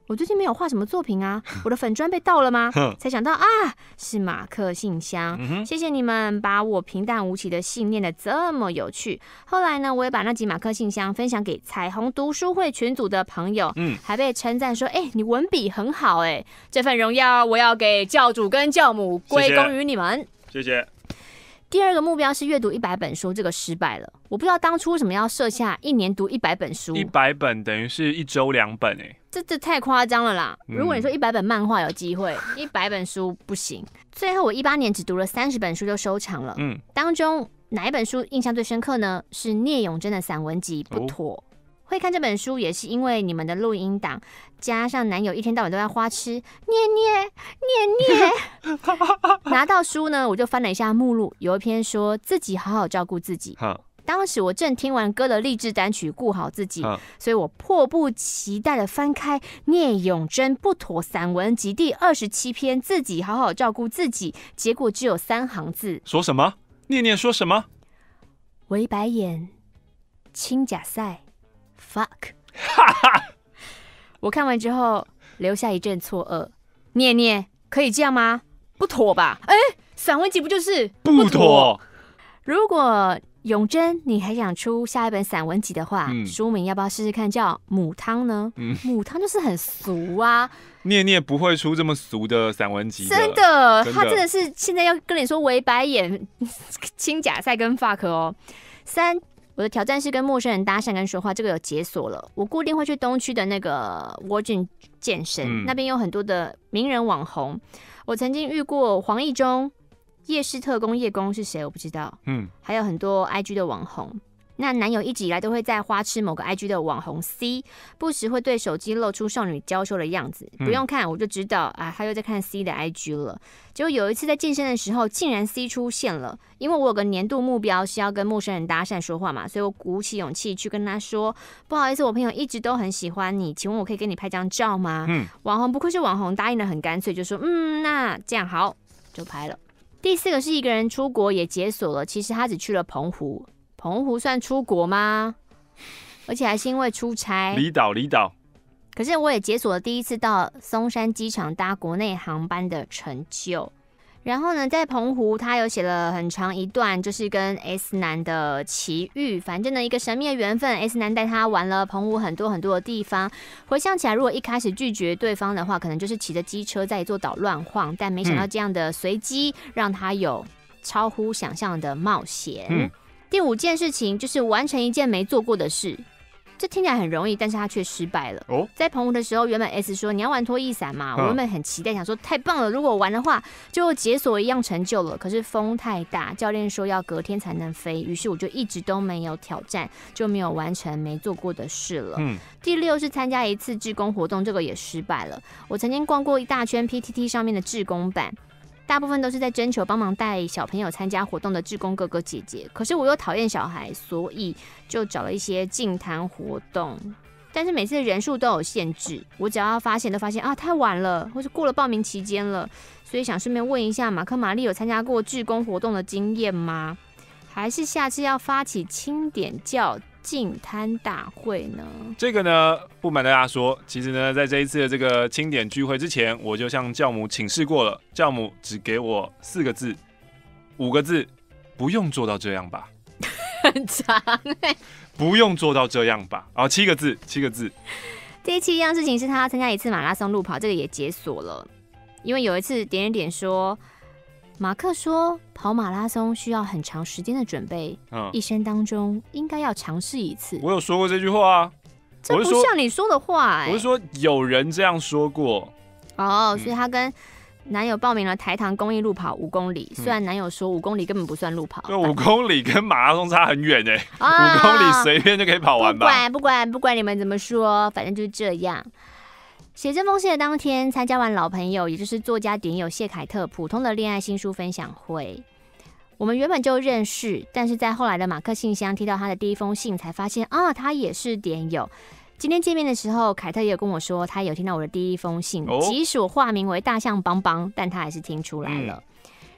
我最近没有画什么作品啊，我的粉专被盗了吗？才想到啊，是马克信箱。嗯、谢谢你们把我平淡无奇的信念得这么有趣。后来呢，我也把那集马克信箱分享给彩虹读书会群组的朋友，嗯，还被称赞说，哎、欸，你文笔很好、欸，哎，这份荣耀我要给教主跟教母归功于你们。 谢谢。 第二个目标是阅读一百本书，这个失败了。我不知道当初为什么要设下一年读一百本书。 一百本等于是一周两本哎、欸， 这这太夸张了啦！如果你说一百本漫画有机会，一百、嗯、本书不行。最后我一八年只读了三十本书就收场了。嗯，当中哪一本书印象最深刻呢？是聂永真的散文集《不妥》。哦，会看这本书也是因为你们的录音档，加上男友一天到晚都在花痴念念念念。拿到书呢，我就翻了一下目录，有一篇说自己好好照顾自己。当时我正听完歌的励志单曲《顾好自己》，所以我迫不及待的翻开聂永真《不妥》散文集第二十七篇《自己好好照顾自己》，结果只有三行字， 说什么？念念说什么？ 微白眼，轻甲赛。fuck， 我看完之后留下一阵错愕。念念可以这样吗？不妥吧？哎、欸，散文集不就是不妥？ 如果永真你还想出下一本散文集的话，嗯、书名要不要试试看叫母汤呢？嗯、母汤就是很俗啊。 念念不会出这么俗的散文集的， 真的，真的他真的是现在要跟你说微白眼、轻甲赛跟 fuck 哦。三。我的挑战是跟陌生人搭讪跟说话，这个有解锁了。我固定会去东区的那个 Virgin 健身，嗯、那边有很多的名人网红。我曾经遇过黄义中、夜市特工叶公是谁我不知道，嗯，还有很多 I G 的网红。那男友一直以来都会在花痴某个 I G 的网红 C， 不时会对手机露出少女娇羞的样子，不用看我就知道啊，他又在看 C 的 I G 了。结果有一次在健身的时候，竟然 C 出现了，因为我有个年度目标是要跟陌生人搭讪说话嘛，所以我鼓起勇气去跟他说，不好意思，我朋友一直都很喜欢你，请问我可以跟你拍张照吗？嗯，网红不愧是网红，答应的很干脆，就说嗯，那这样好，就拍了。第四个是一个人出国也解锁了，其实他只去了澎湖。澎湖算出国吗？而且还是因为出差。 离岛，离岛。 可是我也解锁了第一次到松山机场搭国内航班的成就。然后呢，在澎湖他有写了很长一段，就是跟 S 男的奇遇，反正呢一个神秘的缘分 ，S 男带他玩了澎湖很多很多的地方。回想起来，如果一开始拒绝对方的话，可能就是骑着机车在一座岛乱晃，但没想到这样的随机让他有超乎想象的冒险。嗯，第五件事情就是完成一件没做过的事，这听起来很容易，但是他却失败了。哦，在澎湖的时候，原本 S 说你要玩拖曳伞嘛，我原本很期待，想说太棒了，如果我玩的话，就解锁一样成就了。可是风太大，教练说要隔天才能飞，于是我就一直都没有挑战，就没有完成没做过的事了。嗯，第六是参加一次志工活动，这个也失败了。我曾经逛过一大圈 P T T 上面的志工版。大部分都是在征求帮忙带小朋友参加活动的志工哥哥姐姐，可是我又讨厌小孩，所以就找了一些净滩活动，但是每次的人数都有限制，我只要发现都发现啊太晚了，或是过了报名期间了，所以想顺便问一下马克玛丽有参加过志工活动的经验吗？还是下次要发起清点教净滩大会呢？ 这个呢，不瞒大家说，其实呢，在这一次的这个清点聚会之前，我就向教母请示过了，教母只给我四个字，五个字，不用做到这样吧。 很长哎、欸， 不用做到这样吧。然后七个字，七个字。 第七样事情是他参加一次马拉松路跑，这个也解锁了，因为有一次点点点说。马克说，跑马拉松需要很长时间的准备，嗯、一生当中应该要尝试一次。 我有说过这句话啊， 这不像你说的话、欸。 我是说有人这样说过。 哦，嗯、所以她跟男友报名了台糖公益路跑五公里，虽然男友说五公里根本不算路跑， 对，五公里跟马拉松差很远哎、欸，五、啊、公里随便就可以跑完吧。 不管不管不管你们怎么说，反正就是这样。写这封信的当天，参加完老朋友，也就是作家点友谢凯特普通的恋爱新书分享会。我们原本就认识，但是在后来的马克信箱提到他的第一封信，才发现啊，他也是点友。今天见面的时候，凯特也有跟我说，他有听到我的第一封信，哦、即使我化名为大象邦邦，但他还是听出来了。嗯、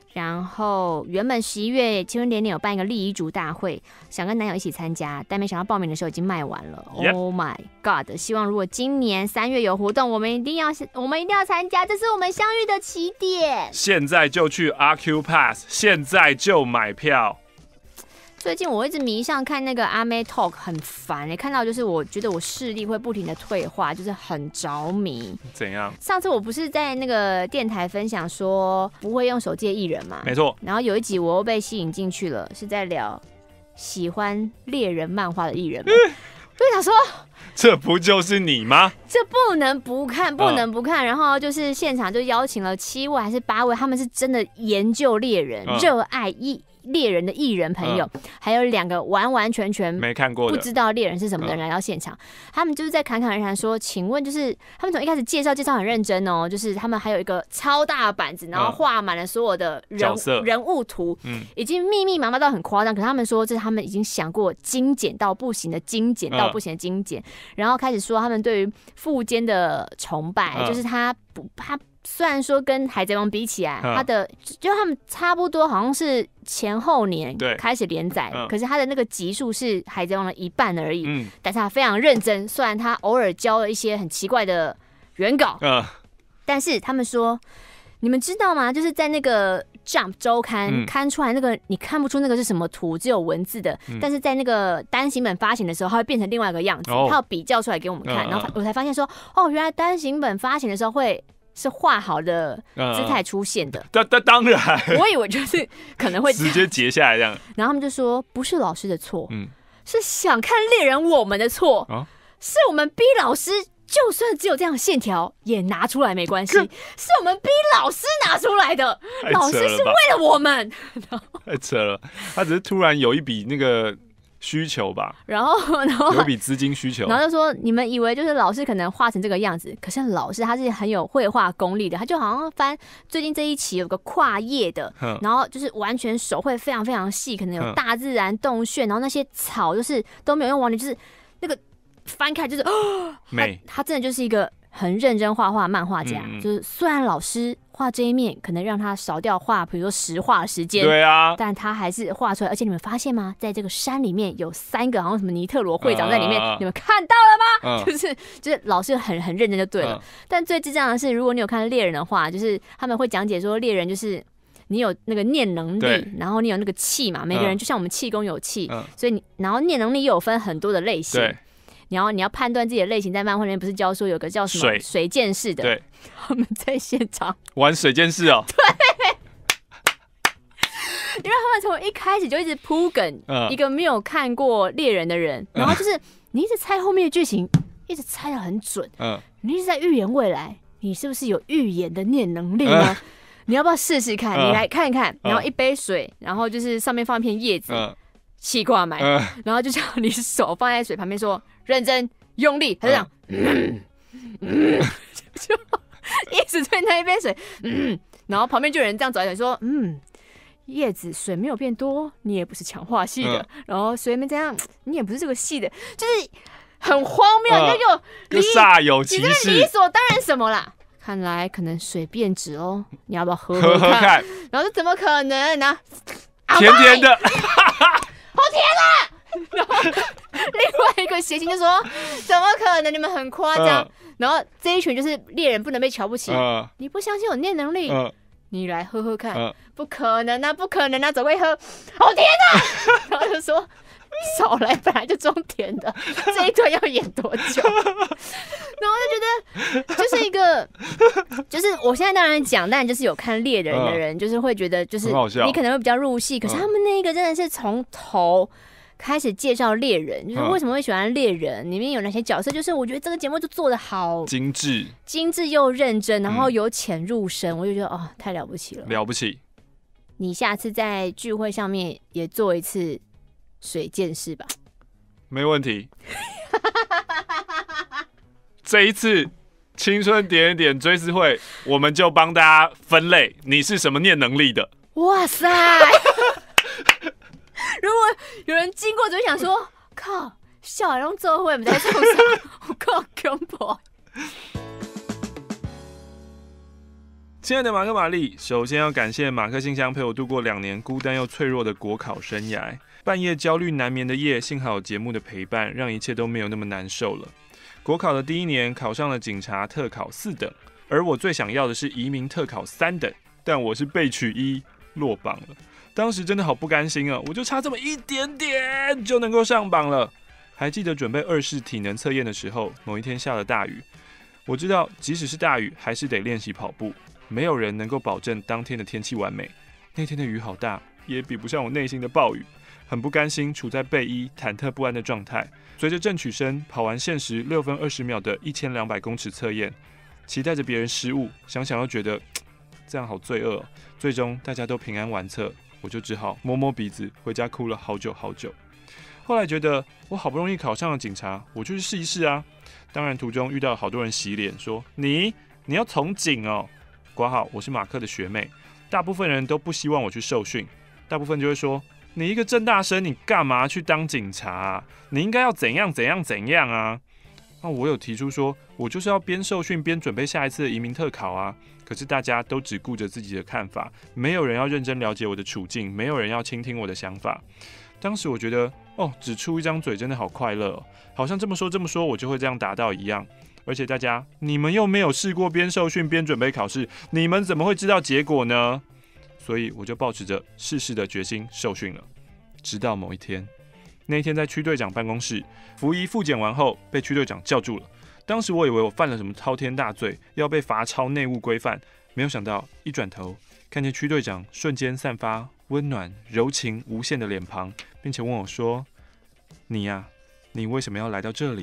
然后原本十一月青春点点有办一个立遗嘱大会，想跟男友一起参加，但没想到报名的时候已经卖完了。Yep. Oh my god！ 希望如果今年三月有活动，我们一定要我们一定要参加，这是我们相遇的起点。 现在就去 R Q Pass， 现在就买票。 最近我一直迷上看那个阿妹 Talk， 很烦哎、欸，看到就是我觉得我视力会不停的退化，就是很着迷。 怎样？ 上次我不是在那个电台分享说不会用手机的艺人嘛？ 没错。 然后有一集我又被吸引进去了，是在聊喜欢猎人漫画的艺人们。嗯、我就想说， 这不就是你吗？ 这不能不看，不能不看。嗯、然后就是现场就邀请了七位还是八位，他们是真的研究猎人、热、嗯、爱艺。猎人的艺人朋友，嗯、还有两个完完全全没看过、 不知道猎人是什么的人来到现场，嗯、他们就是在侃侃而谈说，请问就是他们从一开始介绍介绍很认真哦，就是他们还有一个超大的板子，然后画满了所有的人、嗯、人物图，嗯，已经密密麻麻到很夸张，可是他们说这是他们已经想过精简到不行的精简到不行的精简，嗯、然后开始说他们对于富坚的崇拜，嗯、就是他不他。虽然说跟海贼王比起来，嗯、他的就他们差不多，好像是前后年开始连载，嗯、可是他的那个集数是海贼王的一半而已。嗯、但是他非常认真，虽然他偶尔教了一些很奇怪的原稿，嗯、但是他们说，你们知道吗？就是在那个 Jump 周刊、嗯、刊出来那个，你看不出那个是什么图，只有文字的，嗯、但是在那个单行本发行的时候，它会变成另外一个样子，哦、它要比较出来给我们看，嗯、然后我才发现说，哦，原来单行本发行的时候会。是画好的姿态出现的， 当、嗯、当然， 我以为就是可能会直接截下来这样。 然后他们就说，不是老师的错，嗯，是想看猎人我们的错，啊、是我们逼老师，就算只有这样的线条也拿出来没关系，是我们逼老师拿出来的，老师是为了我们。 太扯了，他只是突然有一笔那个。需求吧， 然后然后有一笔资金需求， 然后就说你们以为就是老师可能画成这个样子，可是老师他是很有绘画功力的，他就好像翻最近这一期有个跨页的，嗯、然后就是完全手绘非常非常细，可能有大自然洞穴，然后那些草就是都没有用完的，就是那个翻开就是美，他真的就是一个很认真画画漫画家，嗯、就是虽然老师。画这一面可能让他少掉画，比如说实画的时间， 对啊， 但他还是画出来。而且你们发现吗？在这个山里面有三个好像什么尼特罗会长在里面，呃、你们看到了吗？呃、就是就是老师很很认真就对了。呃、但最智障的是，如果你有看猎人的话，就是他们会讲解说猎人就是你有那个念能力，然后你有那个气嘛，每个人就像我们气功有气，呃、所以你然后念能力又有分很多的类型。对。然后你要判断自己的类型，在漫画里面不是教说有个叫什么水水剑士的，对，他们在现场玩水剑士哦， 对，因为他们从一开始就一直铺梗，嗯、一个没有看过猎人的人，然后就是你一直猜后面的剧情，一直猜得很准，嗯、你一直在预言未来，你是不是有预言的念能力呢？嗯、你要不要试试看？嗯、你来看一看，然后一杯水，然后就是上面放一片叶子。嗯气挂埋，嗯、然后就叫你手放在水旁边说认真用力，他就这样，嗯嗯、就一直对那一杯水，嗯，然后旁边就有人这样走来走说，嗯，叶子水没有变多，你也不是强化系的，嗯、然后水没这样，你也不是这个系的，就是很荒谬，嗯、就又煞有其事， 你这理所当然什么啦？看来可能水变质哦，你要不要喝喝看？ 喝看然后就怎么可能呢？ 甜甜的。 好甜啊！然后另外一个邪情就说：“怎么可能？你们很夸张。呃”然后这一群就是猎人，不能被瞧不起。呃、你不相信我念能力？呃、你来喝喝看。呃、不可能啊！不可能啊！走过去喝，好甜啊！然后就说：“少来，本来就中甜的，这一段要演多久？”然后就觉得就是一个，就是我现在当然讲，但就是有看猎人的人，就是会觉得就是你可能会比较入戏，可是他们那个真的是从头开始介绍猎人，就是为什么会喜欢猎人，里面有哪些角色，就是我觉得这个节目就做得好精致， 精致又认真，然后由浅入深，我就觉得哦，太了不起了， 了不起。 你下次在聚会上面也做一次水剑士吧， 没问题。这一次青春点点追思会，我们就帮大家分类，你是什么念能力的？ 哇塞！如果有人经过，就会想说：靠，小孩用做会，我们在冲啥？我靠，恐怖！ 亲爱的马克玛丽，首先要感谢马克信箱陪我度过两年孤单又脆弱的国考生涯。半夜焦虑难眠的夜，幸好有节目的陪伴，让一切都没有那么难受了。国考的第一年，考上了警察特考四等，而我最想要的是移民特考三等，但我是备取一，落榜了。当时真的好不甘心啊！我就差这么一点点就能够上榜了。还记得准备二试体能测验的时候，某一天下了大雨。我知道，即使是大雨，还是得练习跑步。没有人能够保证当天的天气完美。那天的雨好大，也比不上我内心的暴雨。很不甘心，处在备一、忐忑不安的状态。随着正取生跑完限时六分二十秒的一千两百公尺测验，期待着别人失误，想想又觉得这样好罪恶、哦。最终大家都平安完测，我就只好摸摸鼻子回家哭了好久好久。后来觉得我好不容易考上了警察，我就去试一试啊。当然途中遇到好多人洗脸说你你要从警哦。括号我是马克的学妹，大部分人都不希望我去受训，大部分就会说你一个政大生，你干嘛去当警察啊？你应该要怎样怎样怎样啊？那我有提出说，我就是要边受训边准备下一次的移民特考啊。可是大家都只顾着自己的看法，没有人要认真了解我的处境，没有人要倾听我的想法。当时我觉得，哦，只出一张嘴真的好快乐哦，好像这么说这么说，我就会这样达到一样。而且大家，你们又没有试过边受训边准备考试，你们怎么会知道结果呢？所以我就抱持着试试的决心受训了。直到某一天，那一天在区队长办公室，服役复检完后被区队长叫住了。当时我以为我犯了什么滔天大罪，要被罚抄内务规范，没有想到一转头看见区队长瞬间散发温暖、柔情无限的脸庞，并且问我说：“你呀、啊，你为什么要来到这里？”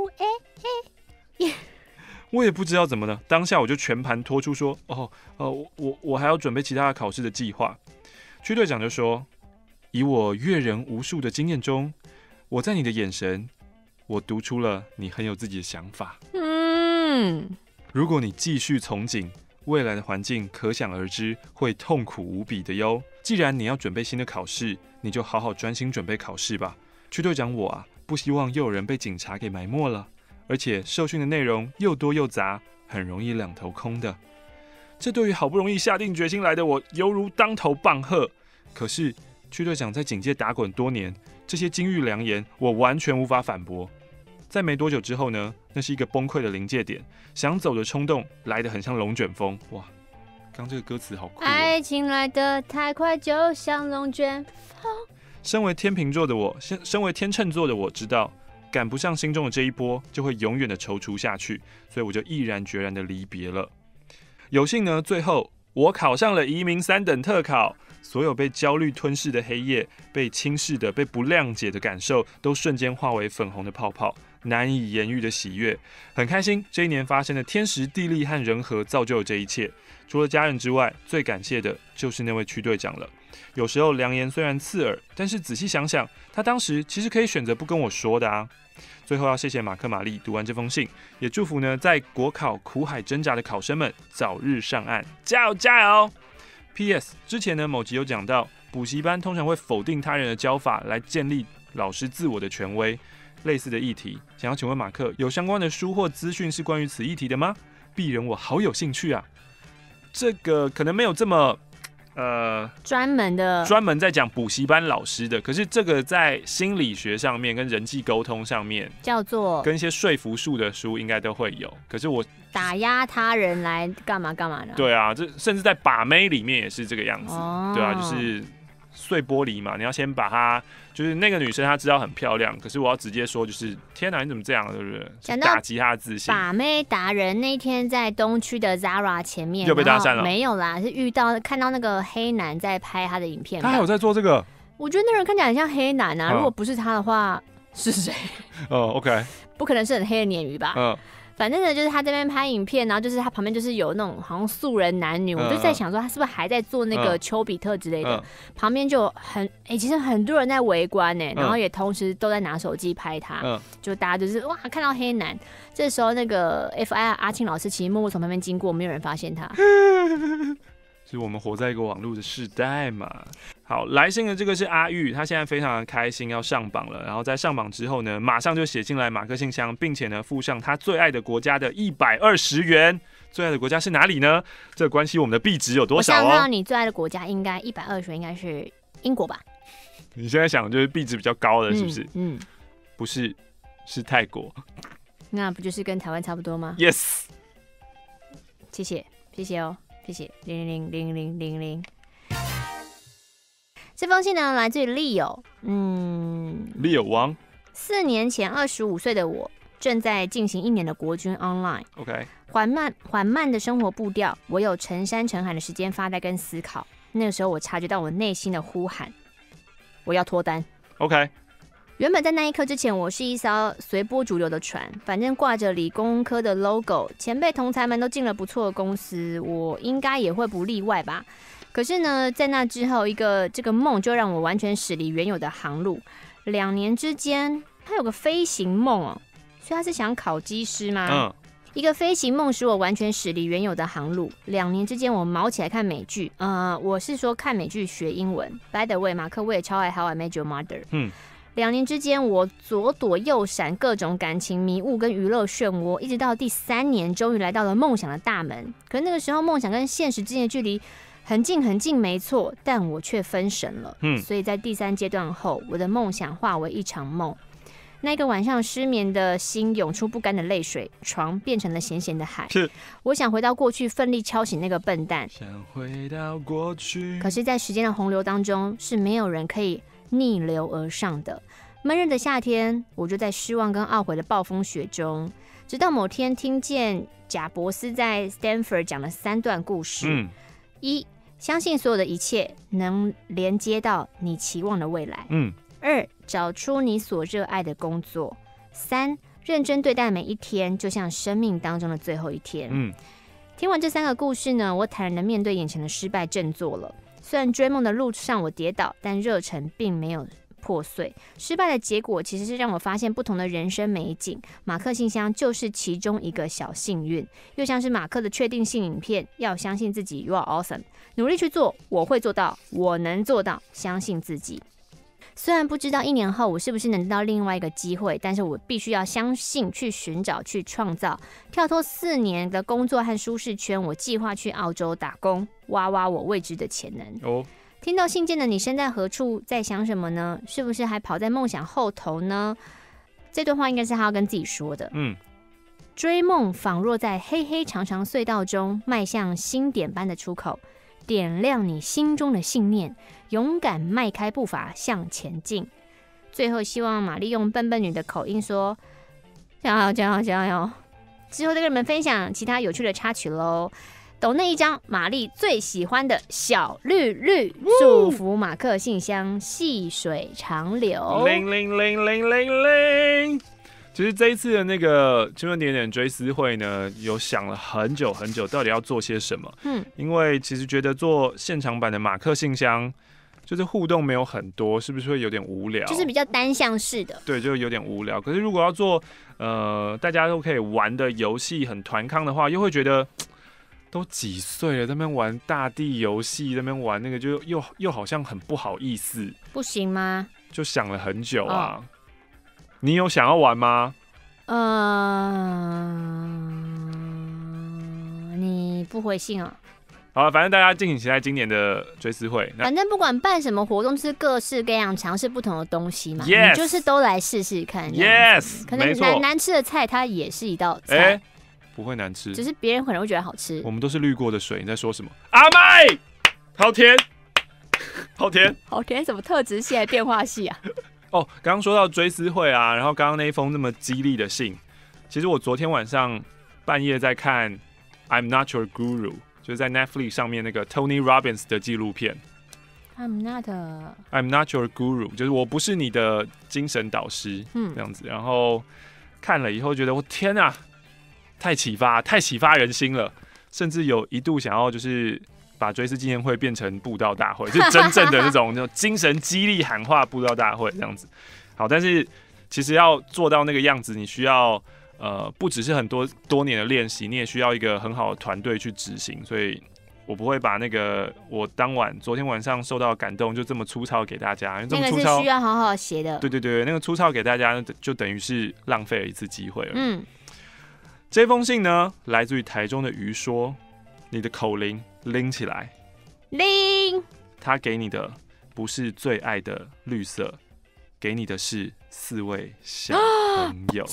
我也不知道怎么了，当下我就全盘托出说：“哦，呃，我我还要准备其他的考试的计划。”区队长就说：“以我阅人无数的经验中，我在你的眼神，我读出了你很有自己的想法。嗯，如果你继续从警，未来的环境可想而知会痛苦无比的哟。既然你要准备新的考试，你就好好专心准备考试吧。”区队长我啊，不希望又有人被警察给埋没了。而且受训的内容又多又杂，很容易两头空的。这对于好不容易下定决心来的我，犹如当头棒喝。可是区队长在警界打滚多年，这些金玉良言我完全无法反驳。在没多久之后呢，那是一个崩溃的临界点，想走的冲动来得很像龙卷风。哇，刚这个歌词好酷、哦。 爱情来得太快，就像龙卷风。 身为天秤座的我，身身为天秤座的我知道。赶不上心中的这一波，就会永远的踌躇下去，所以我就毅然决然的离别了。有幸呢，最后我考上了移民三等特考，所有被焦虑吞噬的黑夜，被轻视的、被不谅解的感受，都瞬间化为粉红的泡泡，难以言喻的喜悦，很开心。这一年发生的天时地利和人和，造就了这一切。除了家人之外，最感谢的就是那位区队长了。有时候良言虽然刺耳，但是仔细想想，他当时其实可以选择不跟我说的啊。最后要谢谢马克玛丽读完这封信，也祝福呢在国考苦海挣扎的考生们早日上岸，加油加油 ！P S 之前呢某集有讲到，补习班通常会否定他人的教法来建立老师自我的权威，类似的议题，想要请问马克，有相关的书或资讯是关于此议题的吗？鄙人我好有兴趣啊！这个可能没有这么。呃， 专门的专门在讲补习班老师的，可是这个在心理学上面跟人际沟通上面叫做跟一些说服术的书应该都会有。可是我打压他人来干嘛干嘛呢？ 对啊，这甚至在把妹里面也是这个样子，哦、对啊，就是碎玻璃嘛，你要先把它，就是那个女生她知道很漂亮，可是我要直接说，就是天哪，你怎么这样，对不对？讲到打击她的自信。 把妹达人那天在东区的 Zara 前面又被搭讪了， 没有啦，是遇到看到那个黑男在拍他的影片。 他还有在做这个？ 我觉得那人看起来很像黑男啊，嗯、如果不是他的话，是谁？ 哦 ，OK， 不可能是很黑的鲶鱼吧？嗯。反正呢，就是他这边拍影片，然后就是他旁边就是有那种好像素人男女，嗯、我就在想说他是不是还在做那个丘比特之类的，嗯、旁边就很哎、欸，其实很多人在围观呢，然后也同时都在拿手机拍他，嗯、就大家就是哇看到黑男，这时候那个 F I R 阿庆老师其实默默从旁边经过，没有人发现他。 是我们活在一个网络的时代嘛。好，来信的这个是阿玉，他现在非常的开心要上榜了，然后在上榜之后呢，马上就写进来马克信箱，并且呢附上他最爱的国家的一百二十元最爱的国家是哪里呢？这关系我们的币值有多少哦。 我想到你最爱的国家应该一百二十，应该是英国吧？ 你现在想就是币值比较高的，是不是？ 嗯，嗯不是，是泰国。 那不就是跟台湾差不多吗 ？Yes。 谢谢，谢谢哦，谢谢零零零零零零。这封信呢，来自于 Leo， 嗯 ，Leo 王。 四年前，二十五岁的我正在进行一年的国军 online。OK。缓慢缓慢的生活步调，我有成山成海的时间发呆跟思考。那个时候，我察觉到我内心的呼喊，我要脱单。 OK。 原本在那一刻之前，我是一艘随波逐流的船，反正挂着理工科的 logo， 前辈同才们都进了不错的公司，我应该也会不例外吧。可是呢，在那之后，一个这个梦就让我完全驶离原有的航路。两年之间，他有个飞行梦哦，所以他是想考机师吗？嗯。一个飞行梦使我完全驶离原有的航路。两年之间，我毛起来看美剧，呃，我是说看美剧学英文。By the way， 马克我也超爱 How I Met Your Mother。嗯。两年之间，我左躲右闪，各种感情迷雾跟娱乐漩涡，一直到第三年，终于来到了梦想的大门。可是那个时候，梦想跟现实之间的距离很近很近，没错，但我却分神了。嗯，所以在第三阶段后，我的梦想化为一场梦。那个晚上，失眠的心涌出不甘的泪水，床变成了咸咸的海。是，我想回到过去，奋力敲醒那个笨蛋。想回到过去，可是，在时间的洪流当中，是没有人可以逆流而上的。闷热的夏天，我就在失望跟懊悔的暴风雪中，直到某天听见贾伯斯在 Stanford 讲了三段故事。嗯，一，相信所有的一切能连接到你期望的未来。嗯。二，找出你所热爱的工作。三，认真对待每一天，就像生命当中的最后一天。嗯，听完这三个故事呢，我坦然的面对眼前的失败，振作了。虽然追梦的路上我跌倒，但热忱并没有破碎。失败的结果其实是让我发现不同的人生美景。马克信箱就是其中一个小幸运，又像是马克的确定性影片，要相信自己 You are awesome， 努力去做，我会做到，我能做到，相信自己。虽然不知道一年后我是不是能得到另外一个机会，但是我必须要相信，去寻找，去创造。跳脱四年的工作和舒适圈，我计划去澳洲打工，挖挖我未知的潜能。哦，听到信件的你身在何处，在想什么呢？是不是还跑在梦想后头呢？这段话应该是他要跟自己说的。嗯，追梦仿若在黑黑长长隧道中迈向星点般的出口，点亮你心中的信念，勇敢迈开步伐向前进。最后希望玛丽用笨笨女的口音说加油加油加油，之后再跟你们分享其他有趣的插曲咯。抖那一张玛丽最喜欢的小绿绿，祝福马克信箱细水长流。 零零零零零零。其实这一次的那个青春点点追思会呢，有想了很久很久，到底要做些什么。嗯，因为其实觉得做现场版的马克信箱，就是互动没有很多，是不是会有点无聊？ 就是比较单向式的， 对，就有点无聊。可是如果要做呃大家都可以玩的游戏，很团康的话，又会觉得都几岁了，在那边玩大地游戏，在那边玩那个，就又又好像很不好意思。 不行吗？ 就想了很久啊。哦，你有想要玩吗？ 呃，你不回信啊？ 好了，反正大家敬请期待今年的追思会。 反正不管办什么活动，就是各式各样尝试不同的东西嘛。Yes， 你就是都来试试看。 Yes， 可能难难吃的菜，它也是一道菜。欸， 不会难吃， 只是别人可能会觉得好吃。 我们都是滤过的水，你在说什么？阿麦，好甜，好甜， 好甜，什么特质系还变化系啊？ 哦，刚刚说到追思会啊，然后刚刚那一封那么激励的信，其实我昨天晚上半夜在看《I'm Not Your Guru》，就是在 Netflix 上面那个 Tony Robbins 的纪录片。 I'm not I'm not your guru， 就是我不是你的精神导师，嗯，这样子。然后看了以后觉得，我天啊，太启发，太启发人心了，甚至有一度想要就是把追思纪念会变成布道大会，就是真正的那种那种精神激励喊话布道大会这样子。好，但是其实要做到那个样子，你需要呃不只是很多多年的练习，你也需要一个很好的团队去执行。所以我不会把那个我当晚昨天晚上受到的感动就这么粗糙给大家，因为这么粗糙那个是需要好好写的。 对对对，那个粗糙给大家就等于是浪费了一次机会了。嗯。 这封信呢，来自于台中的鱼说，你的口铃拎起来， 拎。 他给你的不是最爱的绿色，给你的是四位小朋友。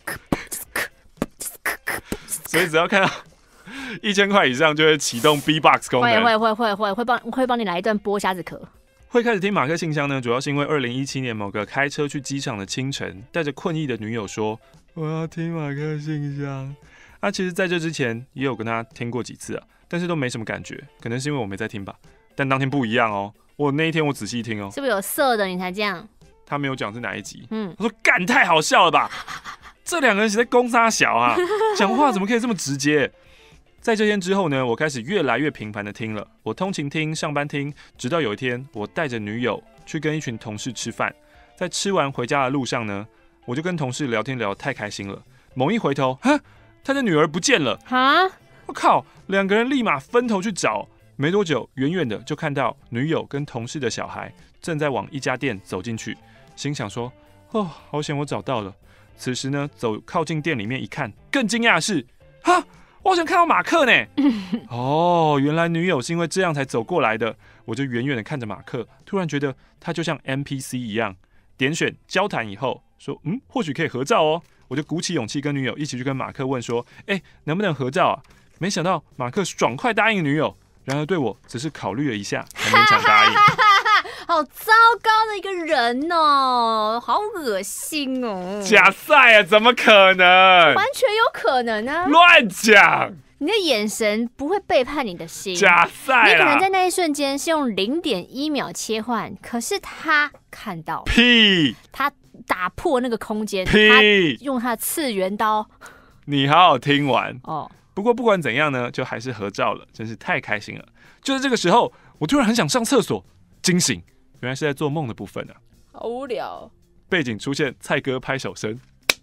所以只要看到一千块以上，就会启动 B-box 功能。 会会会会会帮会帮你来一段剥虾子壳。 会开始听马克信箱呢，主要是因为二零一七年某个开车去机场的清晨，带着困意的女友说：“我要听马克信箱。”啊，其实在这之前也有跟他听过几次啊，但是都没什么感觉，可能是因为我没在听吧。但当天不一样哦，我那一天我仔细听哦， 是不是有色的你才这样？ 他没有讲是哪一集。 嗯， 他说：“干，太好笑了吧？这两个人是在攻杀小啊，讲话怎么可以这么直接？”在这天之后呢，我开始越来越频繁的听了。我通勤听，上班听，直到有一天，我带着女友去跟一群同事吃饭。在吃完回家的路上呢，我就跟同事聊天聊得太开心了。猛一回头，哈，他的女儿不见了！哈，我靠！两个人立马分头去找。没多久，远远的就看到女友跟同事的小孩正在往一家店走进去，心想说：“哦，好险我找到了。”此时呢，走靠近店里面一看，更惊讶的是，哈！我好像看到马克呢。哦，原来女友是因为这样才走过来的。我就远远的看着马克，突然觉得他就像 N P C 一样。点选交谈以后，说嗯，或许可以合照哦。我就鼓起勇气跟女友一起去跟马克问说，哎，能不能合照啊？没想到马克爽快答应女友，然而对我只是考虑了一下，才勉强答应。 好糟糕的一个人哦，好恶心哦！ 假赛啊，怎么可能？ 完全有可能啊！ 乱讲！ 你的眼神不会背叛你的心。 假赛啦！ 你可能在那一瞬间是用零点一秒切换，可是他看到屁， 他打破那个空间， 屁， 他用他的次元刀。 你好好听完哦。 不过不管怎样呢，就还是合照了，真是太开心了。就在这个时候，我突然很想上厕所，惊醒。原来是在做梦的部分啊， 好无聊。 背景出现蔡哥拍手声，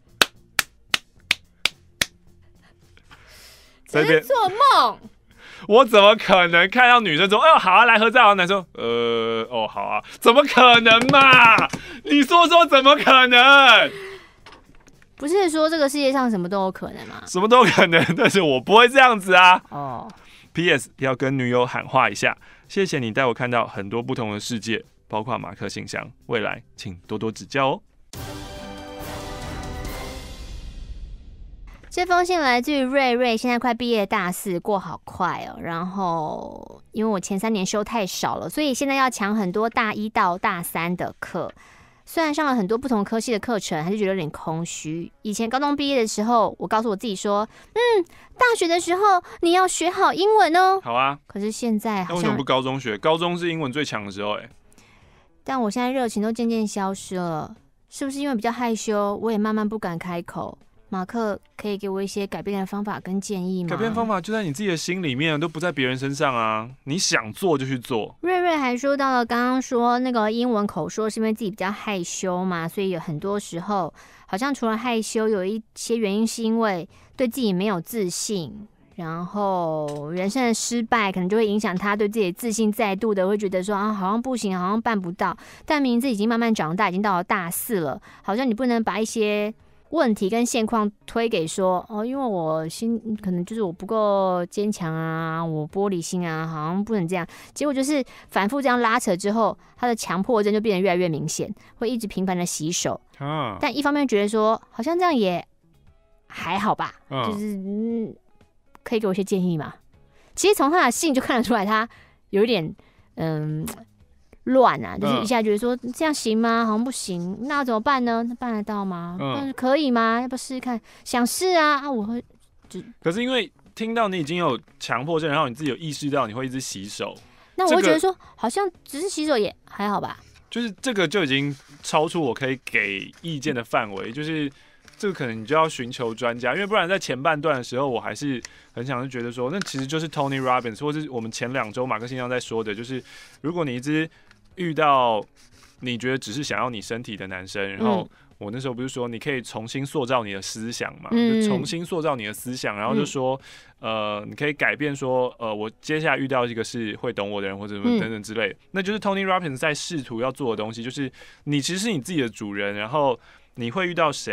这是做梦。 我怎么可能看到女生说：“哎呦，好啊，来合照。”男生呃，哦，好啊，怎么可能嘛？你说说，怎么可能？ 不是说这个世界上什么都有可能吗？ 什么都有可能，但是我不会这样子啊。 哦。 P S 要跟女友喊话一下，谢谢你带我看到很多不同的世界。包括马克信箱，未来请多多指教哦。 这封信来自于瑞瑞，现在快毕业大四，过好快哦。然后因为我前三年修太少了，所以现在要抢很多大一到大三的课。虽然上了很多不同科系的课程，还是觉得有点空虚。以前高中毕业的时候，我告诉我自己说，嗯，大学的时候你要学好英文哦。 好啊。 可是现在好像， 那为什么不高中学？高中是英文最强的时候哎、欸。 但我现在热情都渐渐消失了，是不是因为比较害羞，我也慢慢不敢开口？马克可以给我一些改变的方法跟建议吗？ 改变方法就在你自己的心里面，都不在别人身上啊！你想做就去做。 瑞瑞还说到了，刚刚说那个英文口说是因为自己比较害羞嘛，所以有很多时候好像除了害羞，有一些原因是因为对自己没有自信。然后人生的失败可能就会影响他对自己的自信，再度的会觉得说啊，好像不行，好像办不到。但明明自己已经慢慢长大，已经到了大四了，好像你不能把一些问题跟现况推给说哦，因为我心可能就是我不够坚强啊，我玻璃心啊，好像不能这样。结果就是反复这样拉扯之后，他的强迫症就变得越来越明显，会一直频繁的洗手。啊、但一方面觉得说好像这样也还好吧，啊、就是嗯。可以给我一些建议吗？其实从他的信就看得出来，他有一点嗯乱啊，就是一下觉得说这样行吗？好像不行，那要怎么办呢？那办得到吗？嗯，可以吗？要不要试试看？想试啊啊！我会就可是因为听到你已经有强迫症，然后你自己有意识到你会一直洗手， 那我会觉得说，好像只是洗手也还好吧。 就是这个就已经超出我可以给意见的范围，就是这个可能你就要寻求专家，因为不然在前半段的时候，我还是很想是觉得说，那其实就是 Tony Robbins， 或是我们前两周马克信箱在说的，就是如果你一直遇到你觉得只是想要你身体的男生，然后我那时候不是说你可以重新塑造你的思想嘛，嗯、就重新塑造你的思想，然后就说，嗯、呃，你可以改变说，呃，我接下来遇到一个是会懂我的人，或者什么等等之类的，嗯、那就是 Tony Robbins 在试图要做的东西，就是你其实是你自己的主人，然后你会遇到谁。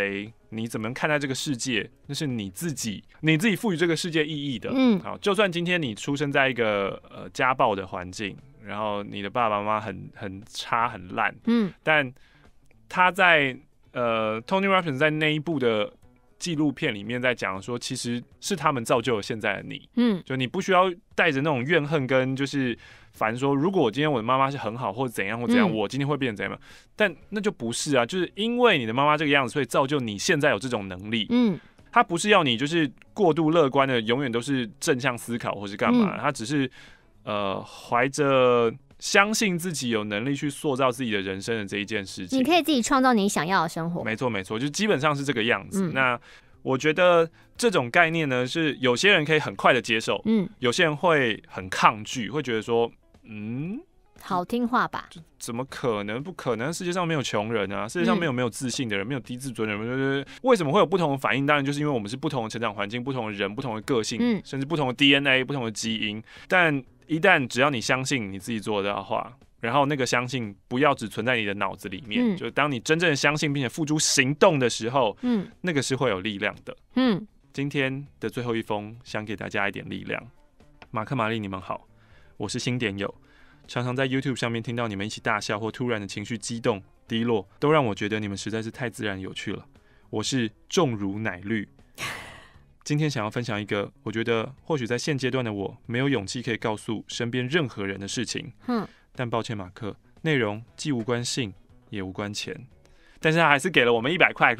你怎么看待这个世界，那是你自己你自己赋予这个世界意义的。嗯，好，就算今天你出生在一个呃家暴的环境，然后你的爸爸妈妈很很差很烂，嗯，但他在呃 Tony Robbins 在那一部的纪录片里面在讲说，其实是他们造就了现在的你。嗯，就你不需要带着那种怨恨跟就是烦说，如果我今天我的妈妈是很好或者怎样或怎样，嗯、我今天会变成怎样？但那就不是啊，就是因为你的妈妈这个样子，所以造就你现在有这种能力。嗯，他不是要你就是过度乐观的，永远都是正向思考或是干嘛，他、嗯、只是呃怀着相信自己有能力去塑造自己的人生的这一件事情。 你可以自己创造你想要的生活。 没错没错，就基本上是这个样子。嗯、那我觉得这种概念呢，是有些人可以很快的接受，嗯，有些人会很抗拒，会觉得说，嗯， 好听话吧？ 怎么可能？不可能！世界上没有穷人啊，世界上没有没有自信的人，没有低自尊的人。为什么会有不同的反应？当然就是因为我们是不同的成长环境、不同的人、不同的个性，嗯、甚至不同的 D N A、不同的基因。但一旦只要你相信你自己做的话，然后那个相信不要只存在你的脑子里面，嗯、就当你真正的相信并且付诸行动的时候，嗯，那个是会有力量的。嗯，今天的最后一封想给大家一点力量。马克、玛丽，你们好，我是新点友，常常在 YouTube 上面听到你们一起大笑或突然的情绪激动、低落，都让我觉得你们实在是太自然有趣了。我是重乳奶绿。今天想要分享一个我觉得或许在现阶段的我没有勇气可以告诉身边任何人的事情。嗯。但抱歉，马克，内容既无关性，也无关钱，但是他还是给了我们一百块。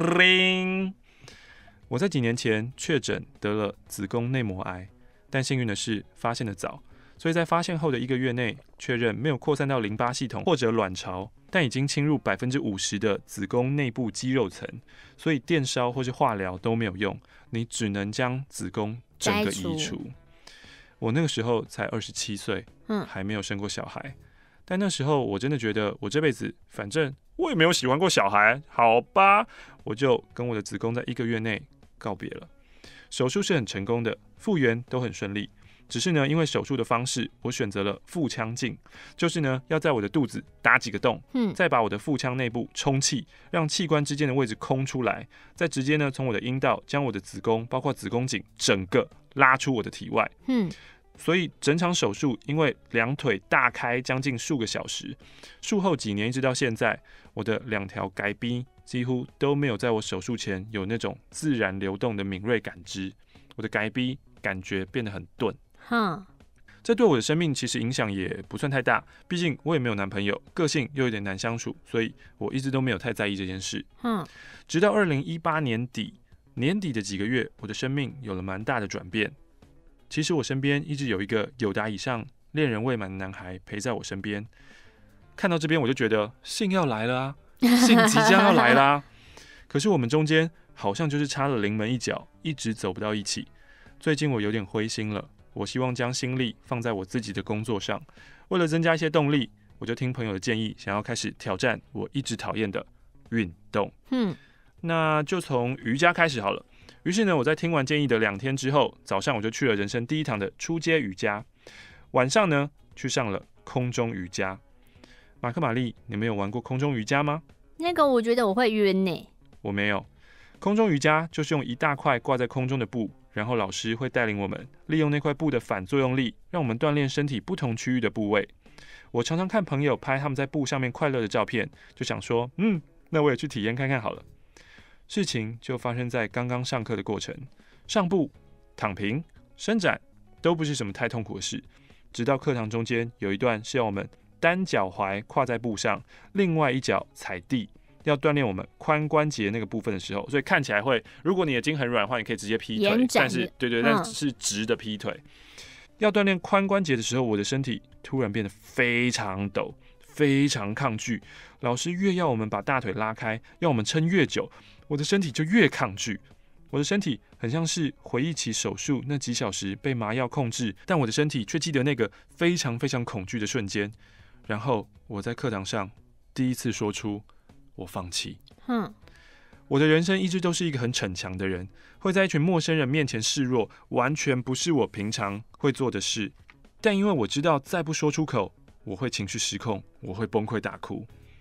我在几年前确诊得了子宫内膜癌，但幸运的是发现得早，所以在发现后的一个月内，确认没有扩散到淋巴系统或者卵巢，但已经侵入百分之五十的子宫内部肌肉层，所以电烧或是化疗都没有用，你只能将子宫整个移除。我那个时候才二十七岁，嗯，还没有生过小孩，但那时候我真的觉得我这辈子反正我也没有喜欢过小孩，好吧，我就跟我的子宫在一个月内告别了。手术是很成功的，复原都很顺利，只是呢，因为手术的方式，我选择了腹腔镜，就是呢要在我的肚子打几个洞，嗯，再把我的腹腔内部充气，让器官之间的位置空出来，再直接呢从我的阴道将我的子宫，包括子宫颈整个拉出我的体外，嗯。所以整场手术因为两腿大开将近数个小时，术后几年一直到现在，我的两条该逼几乎都没有在我手术前有那种自然流动的敏锐感知，我的该逼感觉变得很钝。哼，这对我的生命其实影响也不算太大，毕竟我也没有男朋友，个性又有点难相处，所以我一直都没有太在意这件事。嗯，直到二零一八年底年底的几个月，我的生命有了蛮大的转变。其实我身边一直有一个友达以上恋人未满的男孩陪在我身边，看到这边我就觉得性要来了啊，性即将要来啦、啊。可是我们中间好像就是差了临门一脚，一直走不到一起。最近我有点灰心了，我希望将心力放在我自己的工作上，为了增加一些动力，我就听朋友的建议，想要开始挑战我一直讨厌的运动。嗯，那就从瑜伽开始好了。于是呢，我在听完建议的两天之后，早上我就去了人生第一堂的初阶瑜伽，晚上呢去上了空中瑜伽。马克、玛丽，你们有玩过空中瑜伽吗？ 那个我觉得我会晕呢。 我没有。空中瑜伽就是用一大块挂在空中的布，然后老师会带领我们利用那块布的反作用力，让我们锻炼身体不同区域的部位。我常常看朋友拍他们在布上面快乐的照片，就想说，嗯，那我也去体验看看好了。事情就发生在刚刚上课的过程，上步、躺平、伸展都不是什么太痛苦的事，直到课堂中间有一段是要我们单脚踝跨在布上，另外一脚踩地，要锻炼我们髋关节那个部分的时候，所以看起来会，如果你的筋很软的话，你可以直接劈腿，但是对对，但是直的劈腿。嗯、要锻炼髋关节的时候，我的身体突然变得非常抖，非常抗拒。老师越要我们把大腿拉开，要我们撑越久，我的身体就越抗拒。我的身体很像是回忆起手术那几小时被麻药控制，但我的身体却记得那个非常非常恐惧的瞬间。然后我在课堂上第一次说出我放弃。嗯，我的人生一直都是一个很逞强的人，会在一群陌生人面前示弱，完全不是我平常会做的事。但因为我知道再不说出口，我会情绪失控，我会崩溃大哭。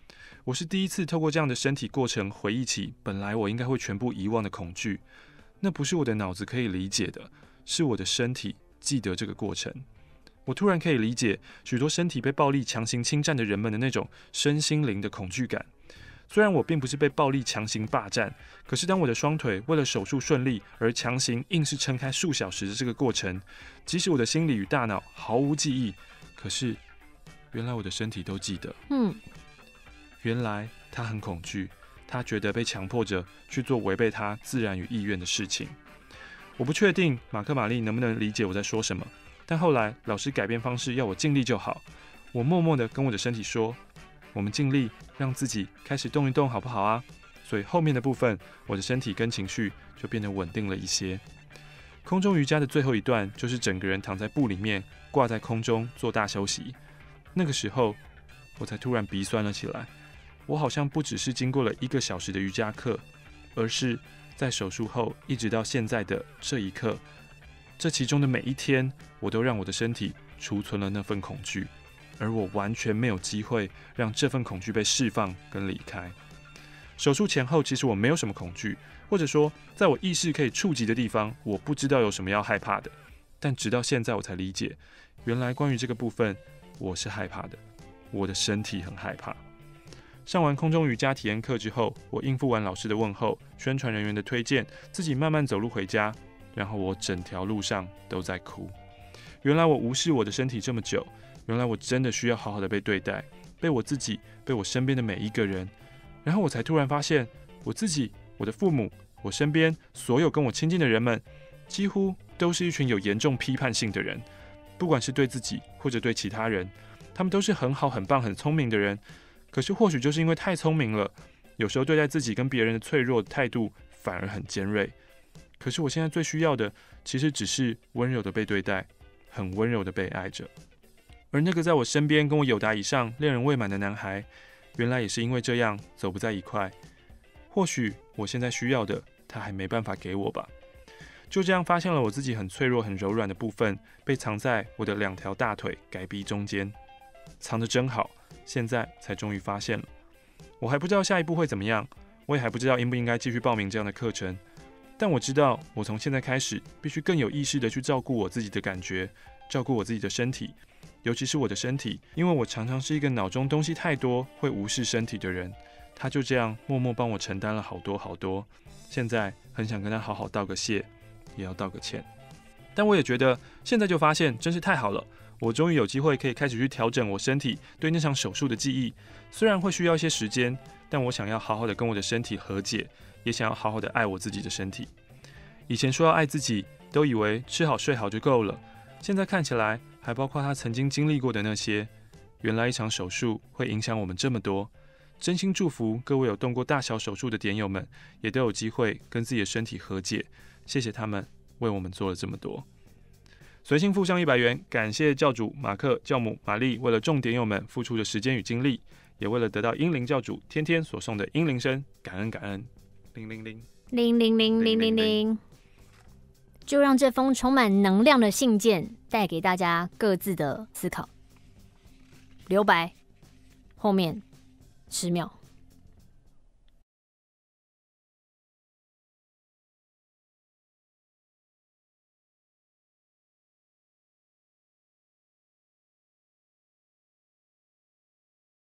我是第一次透过这样的身体过程回忆起本来我应该会全部遗忘的恐惧，那不是我的脑子可以理解的，是我的身体记得这个过程。我突然可以理解许多身体被暴力强行侵占的人们的那种身心灵的恐惧感。虽然我并不是被暴力强行霸占，可是当我的双腿为了手术顺利而强行硬是撑开数小时的这个过程，即使我的心理与大脑毫无记忆，可是原来我的身体都记得。 嗯， 原来他很恐惧，他觉得被强迫着去做违背他自然与意愿的事情。我不确定马克玛丽能不能理解我在说什么，但后来老师改变方式，要我尽力就好。我默默地跟我的身体说，我们尽力让自己开始动一动好不好啊？所以后面的部分，我的身体跟情绪就变得稳定了一些。空中瑜伽的最后一段，就是整个人躺在布里面，挂在空中做大休息。那个时候，我才突然鼻酸了起来。我好像不只是经过了一个小时的瑜伽课，而是在手术后一直到现在的这一刻，这其中的每一天，我都让我的身体储存了那份恐惧，而我完全没有机会让这份恐惧被释放跟离开。手术前后，其实我没有什么恐惧，或者说，在我意识可以触及的地方，我不知道有什么要害怕的。但直到现在，我才理解，原来关于这个部分，我是害怕的，我的身体很害怕。上完空中瑜伽体验课之后，我应付完老师的问候、宣传人员的推荐，自己慢慢走路回家，然后我整条路上都在哭。原来我无视我的身体这么久，原来我真的需要好好的被对待，被我自己，被我身边的每一个人。然后我才突然发现，我自己、我的父母、我身边所有跟我亲近的人们，几乎都是一群有严重批判性的人，不管是对自己或者对其他人，他们都是很好、很棒、很聪明的人。可是或许就是因为太聪明了，有时候对待自己跟别人的脆弱的态度反而很尖锐。可是我现在最需要的，其实只是温柔的被对待，很温柔的被爱着。而那个在我身边跟我友达以上恋人未满的男孩，原来也是因为这样走不在一块。或许我现在需要的，他还没办法给我吧。就这样发现了我自己很脆弱、很柔软的部分，被藏在我的两条大腿改臂中间，藏得真好。现在才终于发现了，我还不知道下一步会怎么样，我也还不知道应不应该继续报名这样的课程。但我知道，我从现在开始必须更有意识的去照顾我自己的感觉，照顾我自己的身体，尤其是我的身体，因为我常常是一个脑中东西太多，会无视身体的人。他就这样默默帮我承担了好多好多，现在很想跟他好好道个谢，也要道个歉。但我也觉得现在就发现真是太好了，我终于有机会可以开始去调整我身体对那场手术的记忆。虽然会需要一些时间，但我想要好好的跟我的身体和解，也想要好好的爱我自己的身体。以前说要爱自己，都以为吃好睡好就够了，现在看起来还包括他曾经经历过的那些。原来一场手术会影响我们这么多。真心祝福各位有动过大小手术的点友们，也都有机会跟自己的身体和解。谢谢他们为我们做了这么多。随性附上一百元，感谢教主马克、教母玛丽为了众点友们付出的时间与精力，也为了得到英灵教主天天所送的英灵声，感恩感恩。铃铃铃铃铃铃铃铃铃，就让这封充满能量的信件带给大家各自的思考。留白，后面十秒。